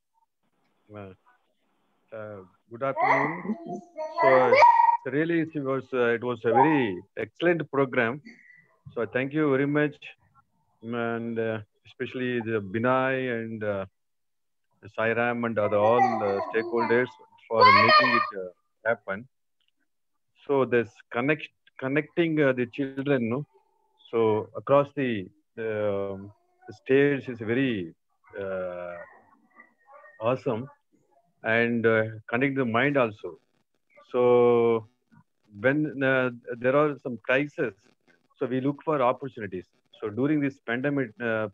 Good afternoon. So really, it was a very excellent program. So thank you very much, and especially the Binay and Sairam and all stakeholders for making it happen. So this connecting the children, no? So across the states is very awesome, and connect the mind also. So when there are some crises, so we look for opportunities. So during this pandemic,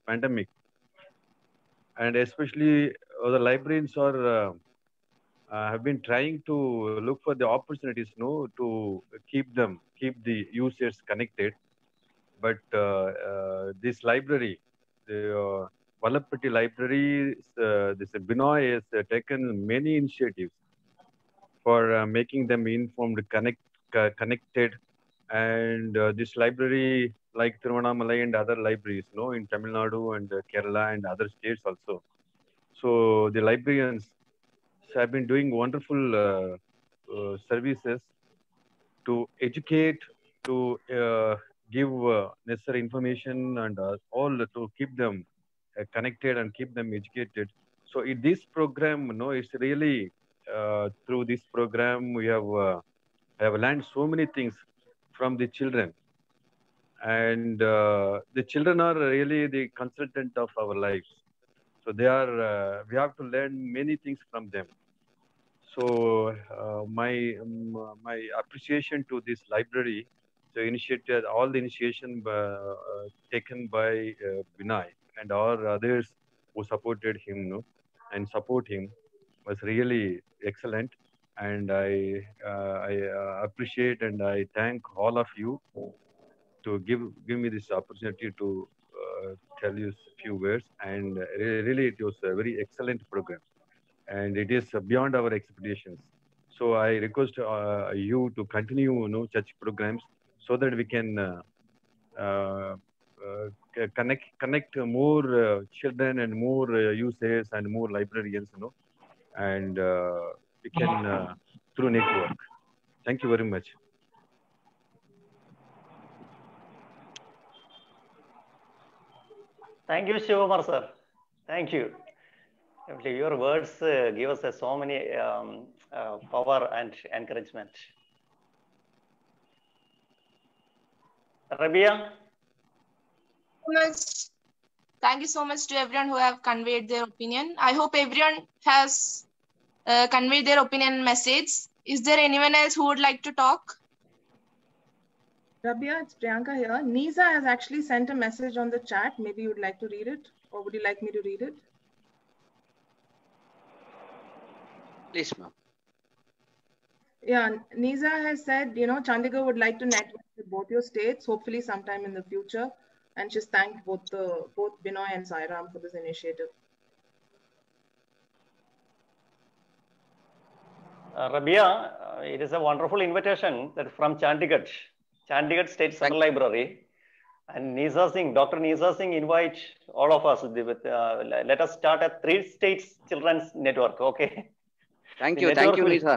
and especially the librarians have been trying to look for the opportunities, to keep the users connected. But this library, the Vallapatti Library, this Binay has taken many initiatives. for making them informed, connected. And this library, like Tiruvannamalai and other libraries, in Tamil Nadu and Kerala and other states also. So the librarians have been doing wonderful services to educate, to give necessary information, and all to keep them connected and keep them educated. So in this program, it's really through this program we have learned so many things from the children, and the children are really the consultant of our lives. So they are we have to learn many things from them. So my appreciation to this library, so initiated all the initiation taken by Binay and all others who supported him, and support him, was really excellent. And I appreciate and I thank all of you to give me this opportunity to tell you a few words. And really, it was a very excellent program, and it is beyond our expectations. So I request you to continue, such programs, so that we can connect more children and more users and more librarians, and we can through network. Thank you very much. Thank you, Shivamar sir. Thank you. Your words give us so many power and encouragement. Rabia? Thank you so much to everyone who have conveyed their opinion. I hope everyone has conveyed their opinion and message. Is there anyone else who would like to talk? Rabia, it's Priyanka here. Nisa has actually sent a message on the chat. Maybe you would like to read it, or would you like me to read it? Please, ma'am. Yeah, Nisa has said, Chandigarh would like to network with both your states, hopefully sometime in the future. And she's thanked both Binoy and Sairam for this initiative. Rabia, it is a wonderful invitation that from Chandigarh State Central Library. And Nisa Singh, Dr. Nisa Singh invite all of us with, let us start a 3 states children's network, okay? Thank you, Nisa.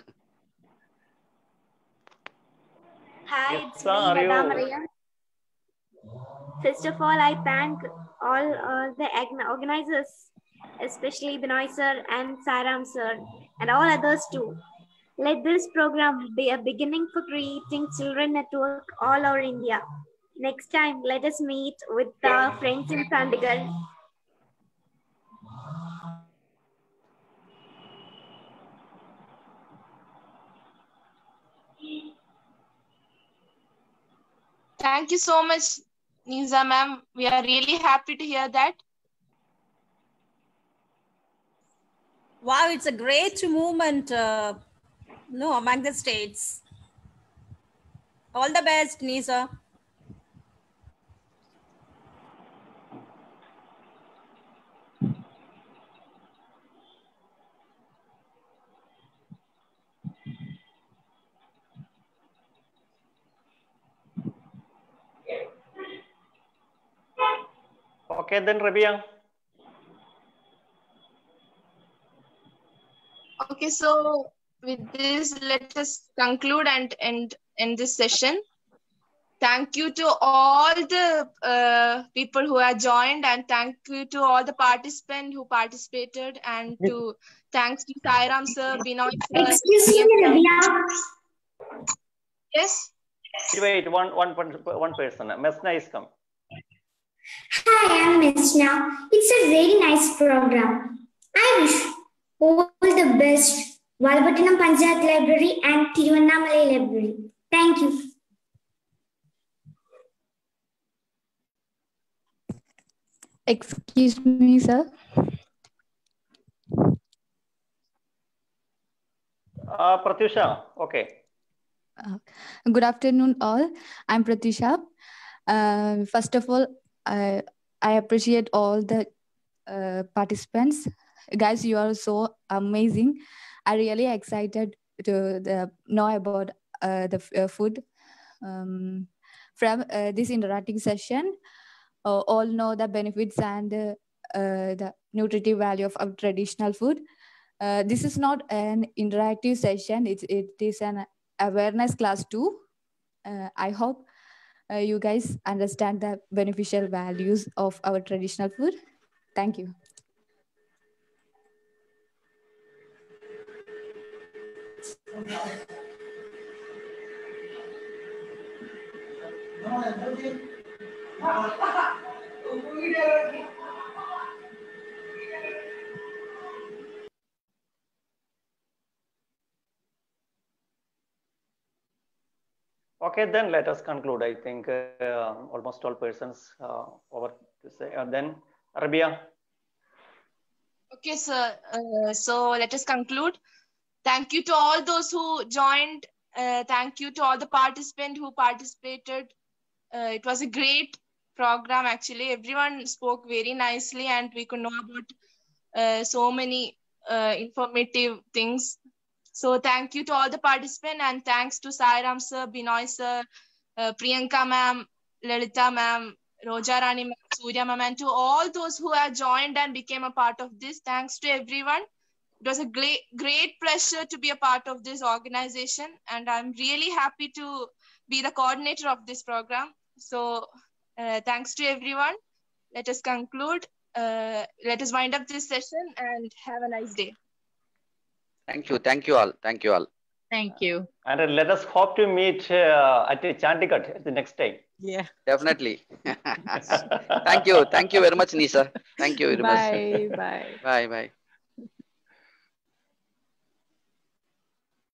Hi, it's me, Radha Maria. First of all, I thank all the organizers, especially Binoy sir and Sairam sir, and all others too. Let this program be a beginning for creating children network all over India. Next time, let us meet with our friends in Chandigarh. Thank you so much, Nisa ma'am. We are really happy to hear that. Wow, it's a great movement among the states. All the best, Nisa. Okay, then Rabia. Okay, so with this, let us conclude and end this session. Thank you to all the people who have joined, and thank you to all the participants who participated, and thanks to Sairam sir, Binoy sir. Excuse me, Rabia. Yes. Wait, one person. Mesna is come. Hi, I'm Mesna. It's a very nice program. I wish all the best, Valapattinam Panchayat Library and Tiruvannamalai Library. Thank you. Excuse me, sir. Pratyusha, okay. Good afternoon, all. I'm Pratyusha. First of all, I appreciate all the participants. Guys, you are so amazing. I'm really excited know about the food. From this interacting session, all know the benefits and the nutritive value of our traditional food. This is not an interactive session, it is an awareness class too. I hope you guys understand the beneficial values of our traditional food. Thank you. Okay, then let us conclude. I think almost all persons over to say. Then Rabia. Okay, sir. So let us conclude. Thank you to all those who joined. Thank you to all the participants who participated. It was a great program, actually. Everyone spoke very nicely and we could know about so many informative things. So thank you to all the participants and thanks to Sairam sir, Binoy sir, Priyanka ma'am, Lalita ma'am, Roja Rani ma'am, Surya ma'am, and to all those who have joined and became a part of this. Thanks to everyone. It was a great pleasure to be a part of this organization, and I'm really happy to be the coordinator of this program. So thanks to everyone. Let us conclude. Let us wind up this session and have a nice day. Thank you. Thank you all. Thank you all. Thank you. And let us hope to meet at Chandigarh the next time. Yeah. Definitely. Thank you. Thank you very much, Nisa. Thank you very much. Bye. Bye. Bye. Bye.